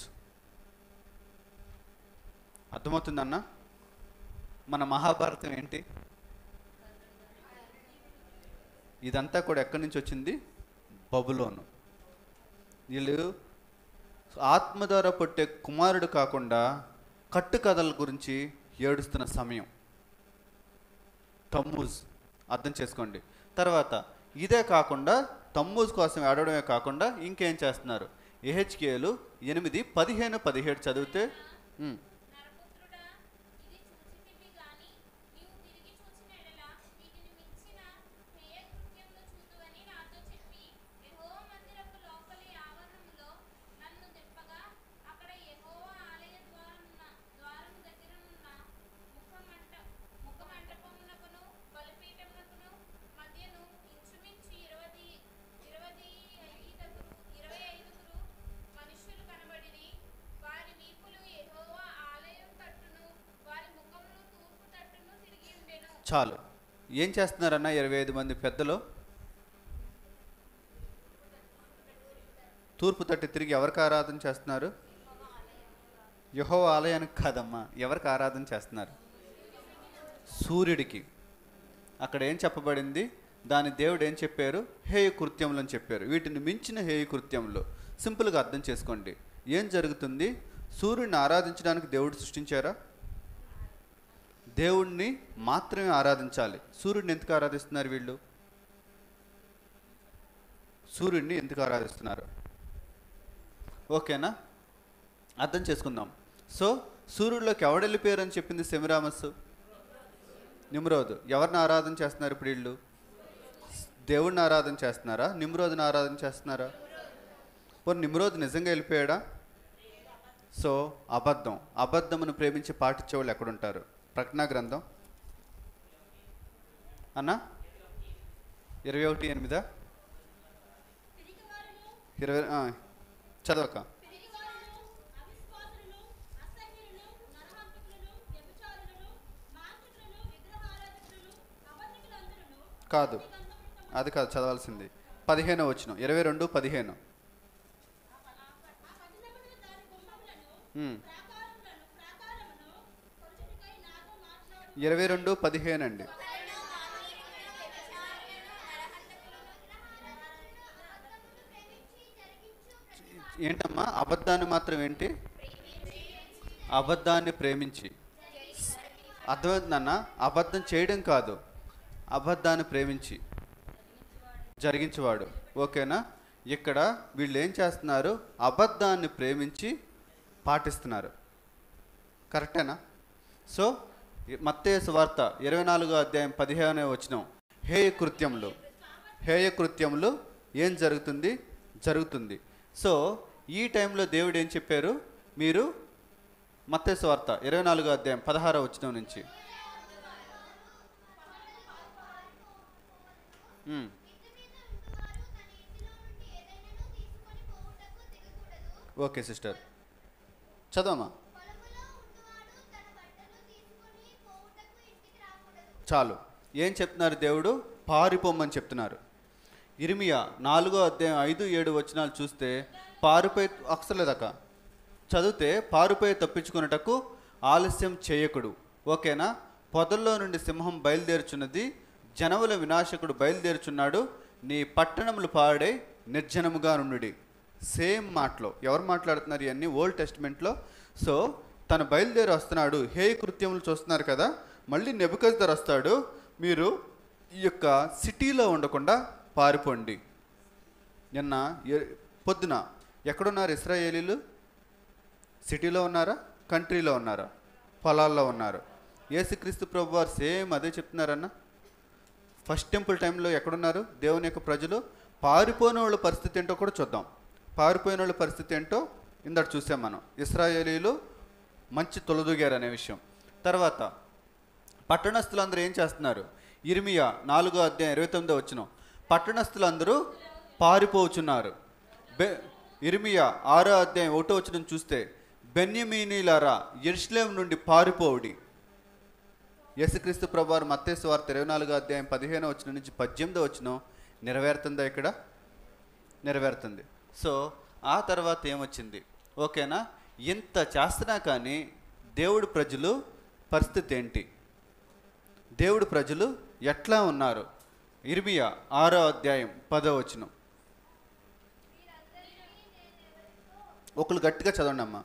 అర్థమవుతుందన్న? మన మహాభారతం ఏంటి? ఇదంతా కూడా ఎక్కడి నుంచి వచ్చింది? బబులోను. వీళ్ళు ఆత్మ ద్వారా పుట్టే కుమారుడు కాకుండా కట్టుకథల గురించి ఏడుస్తున్న సమయం తమ్మూజ్. అర్థం చేసుకోండి. తర్వాత ఇదే కాకుండా తమ్మూజ్ కోసం ఏడవడమే కాకుండా ఇంకేం చేస్తున్నారు? ఎహెచ్కేలు ఎనిమిది పదిహేను పదిహేడు చదివితే చాలు. ఏం చేస్తున్నారన్న ఇరవై ఐదు మంది పెద్దలు? తూర్పు తట్టి తిరిగి ఎవరికి ఆరాధన చేస్తున్నారు? యెహోవా ఆలయానికి కాదమ్మా, ఎవరికి ఆరాధన చేస్తున్నారు? సూర్యుడికి. అక్కడ ఏం చెప్పబడింది? దాని దేవుడు ఏం చెప్పారు? హేయ కృత్యములు అని చెప్పారు. వీటిని మించిన హేయ కృత్యములు. సింపుల్గా అర్థం చేసుకోండి. ఏం జరుగుతుంది? సూర్యుడిని ఆరాధించడానికి దేవుడు సృష్టించారా? దేవుణ్ణి మాత్రమే ఆరాధించాలి. సూర్యుడిని ఎందుకు ఆరాధిస్తున్నారు వీళ్ళు? సూర్యుడిని ఎందుకు ఆరాధిస్తున్నారు? ఓకేనా? అర్థం చేసుకుందాం. సో సూర్యుడిలోకి ఎవడెళ్ళిపోయారు అని చెప్పింది సెమిరామస్? నిమ్రోద్. ఎవరిని ఆరాధన చేస్తున్నారు ఇప్పుడు వీళ్ళు? దేవుడిని ఆరాధన చేస్తున్నారా? నిమ్రోద్ని ఆరాధన చేస్తున్నారా? పోనీ నిమ్రోద్ నిజంగా వెళ్ళిపోయాడా? సో అబద్ధం. అబద్ధమును ప్రేమించి పాటించే వాళ్ళు ఎక్కడుంటారు? ప్రకటన గ్రంథం అన్నా ఇరవై ఒకటి ఎనిమిదా ఇరవై చదవక కాదు, అది కాదు చదవాల్సింది. పదిహేను వచనం, ఇరవై రెండు పదిహేను. ఇరవై రెండు పదిహేను అండి. ఏంటమ్మా అబద్ధాన్ని మాత్రం ఏంటి? అబద్ధాన్ని ప్రేమించి. అర్థమవుతుందన్న? అబద్ధం చేయడం కాదు, అబద్ధాన్ని ప్రేమించి జరిగించేవాడు. ఓకేనా? ఇక్కడ వీళ్ళు ఏం చేస్తున్నారు? అబద్ధాన్ని ప్రేమించి పాటిస్తున్నారు. కరెక్టేనా? సో మత్తయి సువార్త ఇరవై నాలుగో అధ్యాయం పదిహేనో వచనం, హేయ కృత్యములు. హేయ కృత్యములు ఏం జరుగుతుంది? జరుగుతుంది. సో ఈ టైంలో దేవుడు ఏం చెప్పారు? మీరు మత్తయి సువార్త ఇరవై నాలుగో అధ్యాయం పదహారో వచనం నుంచి. ఓకే సిస్టర్, చదవమ్మా. చాలు. ఏం చెప్తున్నారు దేవుడు? పారిపోమ్మని చెప్తున్నారు. ఇర్మియా నాలుగో అధ్యాయం ఐదు ఏడు వచనాలు చూస్తే పారిపోయి అక్కర్లేదక్క చదివితే పారిపోయి తప్పించుకున్నటకు ఆలస్యం చేయకుడు. ఓకేనా? పొదల్లో నుండి సింహం బయలుదేరుచున్నది, జనముల వినాశకుడు బయలుదేరుచున్నాడు, నీ పట్టణములు పాడే నిర్జనముగా నుండి. సేమ్ మాటలో ఎవరు మాట్లాడుతున్నారు? ఇవన్నీ ఓల్డ్ టెస్ట్మెంట్లో. సో తను బయలుదేరి వస్తున్నాడు. హేయ కృత్యములు చూస్తున్నారు కదా. మళ్ళీ నెబుకద్నెజర్ వస్తాడు, మీరు ఈ యొక్క సిటీలో ఉండకుండా పారిపోండి. నిన్న పొద్దున ఎక్కడున్నారు ఇశ్రాయేలీలు? సిటీలో ఉన్నారా? కంట్రీలో ఉన్నారా? పొలాల్లో ఉన్నారు. యేసుక్రీస్తు ప్రభువారు సేమ్ అదే చెప్తున్నారన్న. ఫస్ట్ టెంపుల్ టైంలో ఎక్కడున్నారు దేవుని యొక్క ప్రజలు? పారిపోయిన వాళ్ళ పరిస్థితి ఏంటో కూడా చూద్దాం. పారిపోయిన వాళ్ళ పరిస్థితి ఏంటో ఇందాక చూసాం మనం. ఇశ్రాయేలీలు మంచి తొలదూగారు అనే విషయం. తర్వాత పట్టణస్థులందరూ ఏం చేస్తున్నారు? ఇర్మియా నాలుగో అధ్యాయం ఇరవై తొమ్మిదో వచనం, పట్టణస్థులందరూ పారిపోచున్నారు. బె ఇర్మియా ఆరో అధ్యాయం ఒకటో వచనం చూస్తే, బెన్యమీనీలారా యెరూషలేము నుండి పారిపోవుడి. యేసుక్రీస్తు ప్రభువారు మత్తయి సువార్త ఇరవై నాలుగో అధ్యాయం పదిహేనో వచనం నుంచి పద్దెనిమిదో వచనం నెరవేరుతుందా? ఇక్కడ నెరవేరుతుంది. సో ఆ తర్వాత ఏమొచ్చింది? ఓకేనా? ఇంత చేస్తున్నా కానీ దేవుడు ప్రజలు పరిస్థితి ఏంటి? దేవుడు ప్రజలు ఎట్లా ఉన్నారు? ఇర్మియా ఆరో అధ్యాయం పదో వచనం. ఒకళ్ళు గట్టిగా చదవండి అమ్మా.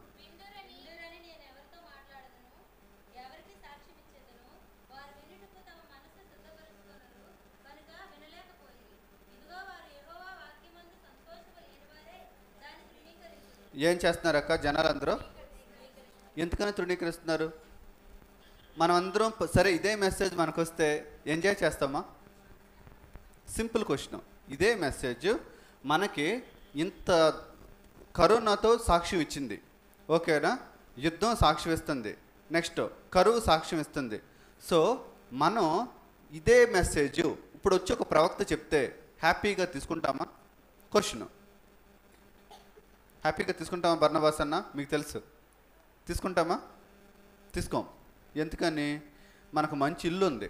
ఏం చేస్తున్నారు అక్క జనాలందరూ? ఎందుకని తృణీకరిస్తున్నారు? మనం అందరం సరే ఇదే మెసేజ్ మనకు వస్తే ఎంజాయ్ చేస్తామా? Simple question. ఇదే మెసేజ్ మనకి ఇంత కరోనాతో సాక్ష్యం ఇచ్చింది. ఓకేనా? యుద్ధం సాక్ష్యం ఇస్తుంది, నెక్స్ట్ కరువు సాక్ష్యం ఇస్తుంది. సో మనం ఇదే మెసేజ్ ఇప్పుడు వచ్చి ఒక ప్రవక్త చెప్తే హ్యాపీగా తీసుకుంటామా? క్వశ్చన్. హ్యాపీగా తీసుకుంటామా బర్నబాస్ అన్న? మీకు తెలుసు. తీసుకుంటామా? తీసుకోం. ఎందుకని? మనకు మంచి ఇల్లు ఉంది,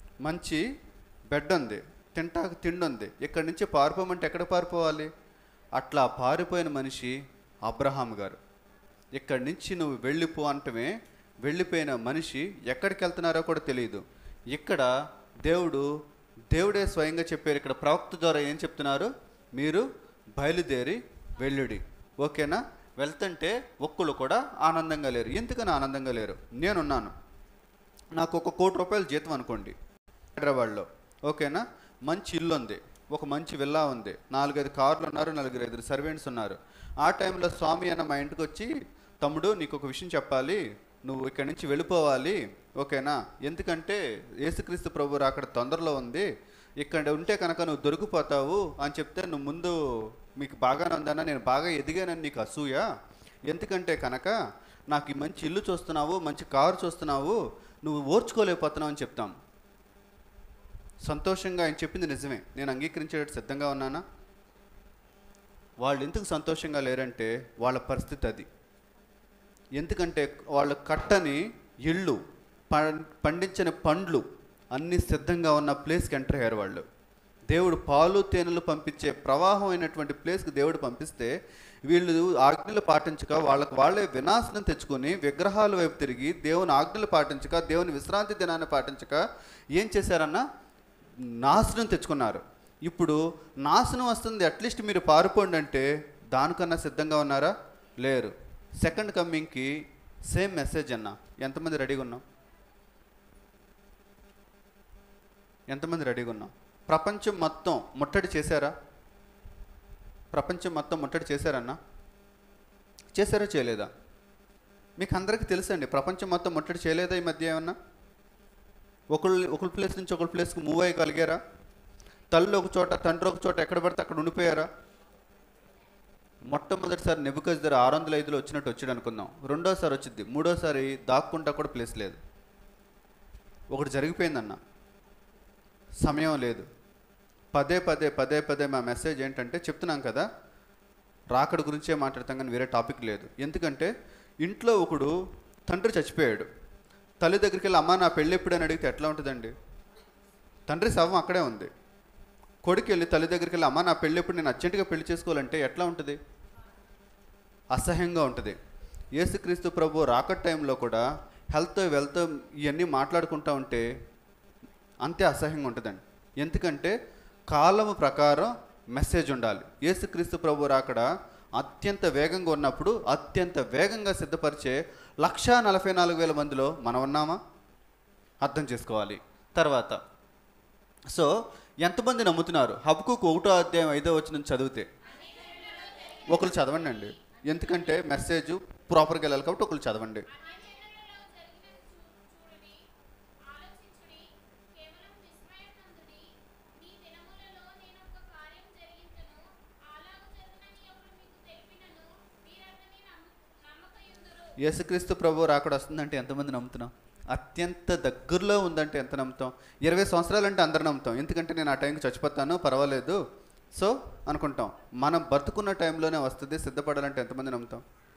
మంచి బెడ్ ఉంది, తింటాకు తిండి ఉంది. ఇక్కడి నుంచి పారిపోమంటే ఎక్కడ పారిపోవాలి? అట్లా పారిపోయిన మనిషి అబ్రహాం గారు. ఇక్కడి నుంచి నువ్వు వెళ్ళిపో అంటమే వెళ్ళిపోయిన మనిషి ఎక్కడికి వెళ్తున్నారో కూడా తెలియదు. ఇక్కడ దేవుడు దేవుడే స్వయంగా చెప్పారు. ఇక్కడ ప్రవక్త ద్వారా ఏం చెప్తున్నారు? మీరు బయలుదేరి వెళ్ళుడి. ఓకేనా? వెళ్తుంటే ఒక్కళ్ళు కూడా ఆనందంగా లేరు. ఎందుకని ఆనందంగా లేరు? నేనున్నాను, నాకు ఒక కోటి రూపాయలు జీతం అనుకోండి హైదరాబాద్లో. ఓకేనా? మంచి ఇల్లు ఉంది, ఒక మంచి విల్లా ఉంది, నాలుగైదు కార్లు ఉన్నారు, నలుగురు ఐదు సర్వెంట్స్ ఉన్నారు. ఆ టైంలో స్వామి అన్న మా ఇంటికి వచ్చి, తమ్ముడు నీకు ఒక విషయం చెప్పాలి, నువ్వు ఇక్కడి నుంచి వెళ్ళిపోవాలి. ఓకేనా? ఎందుకంటే యేసుక్రీస్తు ప్రభు అక్కడ తొందరలో ఉంది, ఇక్కడ ఉంటే కనుక నువ్వు దొరికిపోతావు అని చెప్తే, నువ్వు ముందు మీకు బాగానే ఉందన్నా, నేను బాగా ఎదిగానని నీకు అసూయ. ఎందుకంటే కనుక నాకు ఈ మంచి ఇల్లు చూస్తున్నావు, మంచి కారు చూస్తున్నావు, నువ్వు ఓర్చుకోలేకపోతున్నావు అని చెప్తాం. సంతోషంగా ఆయన చెప్పింది నిజమే, నేను అంగీకరించేటట్టు సిద్ధంగా ఉన్నానా? వాళ్ళు ఎందుకు సంతోషంగా లేరంటే వాళ్ళ పరిస్థితి అది. ఎందుకంటే వాళ్ళు కట్టని ఇళ్ళు, పండించని పండ్లు అన్నీ సిద్ధంగా ఉన్న ప్లేస్కి ఎంటర్ అయ్యారు వాళ్ళు. దేవుడు పాలు తేనెలు పంపించే ప్రవాహం అయినటువంటి ప్లేస్కి దేవుడు పంపిస్తే వీళ్ళు ఆజ్ఞలు పాటించక వాళ్ళకు వాళ్ళే వినాశనం తెచ్చుకొని విగ్రహాల వైపు తిరిగి దేవుని ఆజ్ఞలు పాటించక దేవుని విశ్రాంతి దినాన్ని పాటించక ఏం చేశారన్నా? నాశనం తెచ్చుకున్నారు. ఇప్పుడు నాశనం వస్తుంది, అట్లీస్ట్ మీరు పారిపోండి అంటే దానికన్నా సిద్ధంగా ఉన్నారా? లేరు. సెకండ్ కమ్మింగ్కి సేమ్ మెసేజ్ అన్న. ఎంతమంది రెడీగా ఉన్నాం? ఎంతమంది రెడీగా ఉన్నాం? ప్రపంచం మొత్తం ముట్టడి చేశారా? ప్రపంచం మొత్తం ముట్టడి చేశారన్నా? చేశారా చేయలేదా? మీకు అందరికీ తెలుసండి, ప్రపంచం మొత్తం ముట్టడి చేయలేదా ఈ మధ్య ఏమన్నా? ఒకళ్ళు ఒకళ్ళ ప్లేస్ నుంచి ఒకళ్ళ ప్లేస్కి మూవ్ అయ్యగలిగారా? తల్లి ఒక చోట, తండ్రి ఒక చోట, ఎక్కడ పడితే అక్కడ ఉండిపోయారా? మొట్టమొదటిసారి నెబుకద్నెజర్ ఆరు వందల ఐదులో వచ్చినట్టు వచ్చాడు అనుకుందాం. రెండోసారి వచ్చింది, మూడోసారి దాక్కుంటా కూడా ప్లేస్ లేదు. ఒకటి జరిగిపోయిందన్న, సమయం లేదు. పదే పదే పదే పదే మా మెసేజ్ ఏంటంటే, చెప్తున్నాం కదా రాకడ గురించే మాట్లాడతాం కానీ వేరే టాపిక్ లేదు. ఎందుకంటే ఇంట్లో ఒకడు తండ్రి చచ్చిపోయాడు, తల్లి దగ్గరికి వెళ్ళి అమ్మ నా పెళ్ళి ఎప్పుడని అడిగితే ఎట్లా ఉంటుందండి? తండ్రి శవం అక్కడే ఉంది. కొడుకు వెళ్ళి తల్లి దగ్గరికి వెళ్ళి అమ్మ నా పెళ్ళి ఎప్పుడు, నేను అర్జెంటుగా పెళ్లి చేసుకోవాలంటే ఎట్లా ఉంటుంది? అసహ్యంగా ఉంటుంది. యేసుక్రీస్తు ప్రభు రాకడ టైంలో కూడా హెల్త్ వెల్త్ ఇవన్నీ మాట్లాడుకుంటూ ఉంటే అంతే అసహ్యంగా ఉంటుందండి. ఎందుకంటే కాలము ప్రకారం మెసేజ్ ఉండాలి. యేసుక్రీస్తు ప్రభు రాకడ అత్యంత వేగంగా ఉన్నప్పుడు అత్యంత వేగంగా సిద్ధపరిచే లక్షా నలభై నాలుగు వేల మందిలో మనం ఉన్నామా? అర్థం చేసుకోవాలి. తర్వాత సో ఎంతమంది నమ్ముతున్నారు? హబక్కూకు ఒకటో అధ్యాయం ఐదో వచనం చదివితే ఒకరు చదవండి అండి, ఎందుకంటే మెసేజ్ ప్రాపర్గా వెళ్ళాలి కాబట్టి ఒకరు చదవండి. యేసుక్రీస్తు ప్రభు రాకడ వస్తుందంటే ఎంతమంది నమ్ముతున్నాం? అత్యంత దగ్గరలో ఉందంటే ఎంత నమ్ముతాం? ఇరవై సంవత్సరాలు అంటే అందరు నమ్ముతాం, ఎందుకంటే నేను ఆ టైంకి చచ్చిపోతాను పర్వాలేదు సో అనుకుంటాం. మనం బతుకున్న టైంలోనే వస్తుంది, సిద్ధపడాలంటే ఎంతమంది నమ్ముతాం?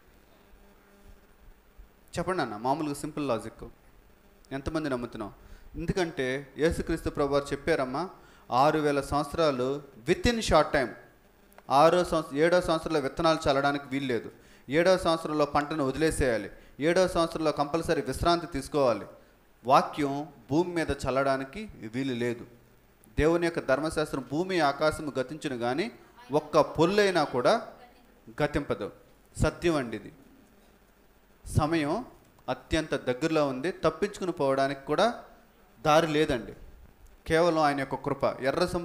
చెప్పండి అన్న, మామూలుగా సింపుల్ లాజిక్. ఎంతమంది నమ్ముతున్నాం? ఎందుకంటే యేసుక్రీస్తు ప్రభు వారు చెప్పారమ్మా, ఆరు వేల సంవత్సరాలు విత్ ఇన్ షార్ట్ టైం. ఆరో సంవత్సరం ఏడో సంవత్సరంలో విత్తనాలు చల్లడానికి వీలు లేదు, ఏడో సంవత్సరంలో పంటను వదిలేసేయాలి, ఏడో సంవత్సరంలో కంపల్సరీ విశ్రాంతి తీసుకోవాలి. వాక్యం భూమి మీద చల్లడానికి వీలు లేదు. దేవుని యొక్క ధర్మశాస్త్రం భూమి ఆకాశము గతించును కానీ ఒక్క పొల్లైనా కూడా గతింపదు. సత్యం అండి ఇది. సమయం అత్యంత దగ్గరలో ఉంది, తప్పించుకుని పోవడానికి కూడా దారి లేదండి. కేవలం ఆయన యొక్క కృప. ఎర్ర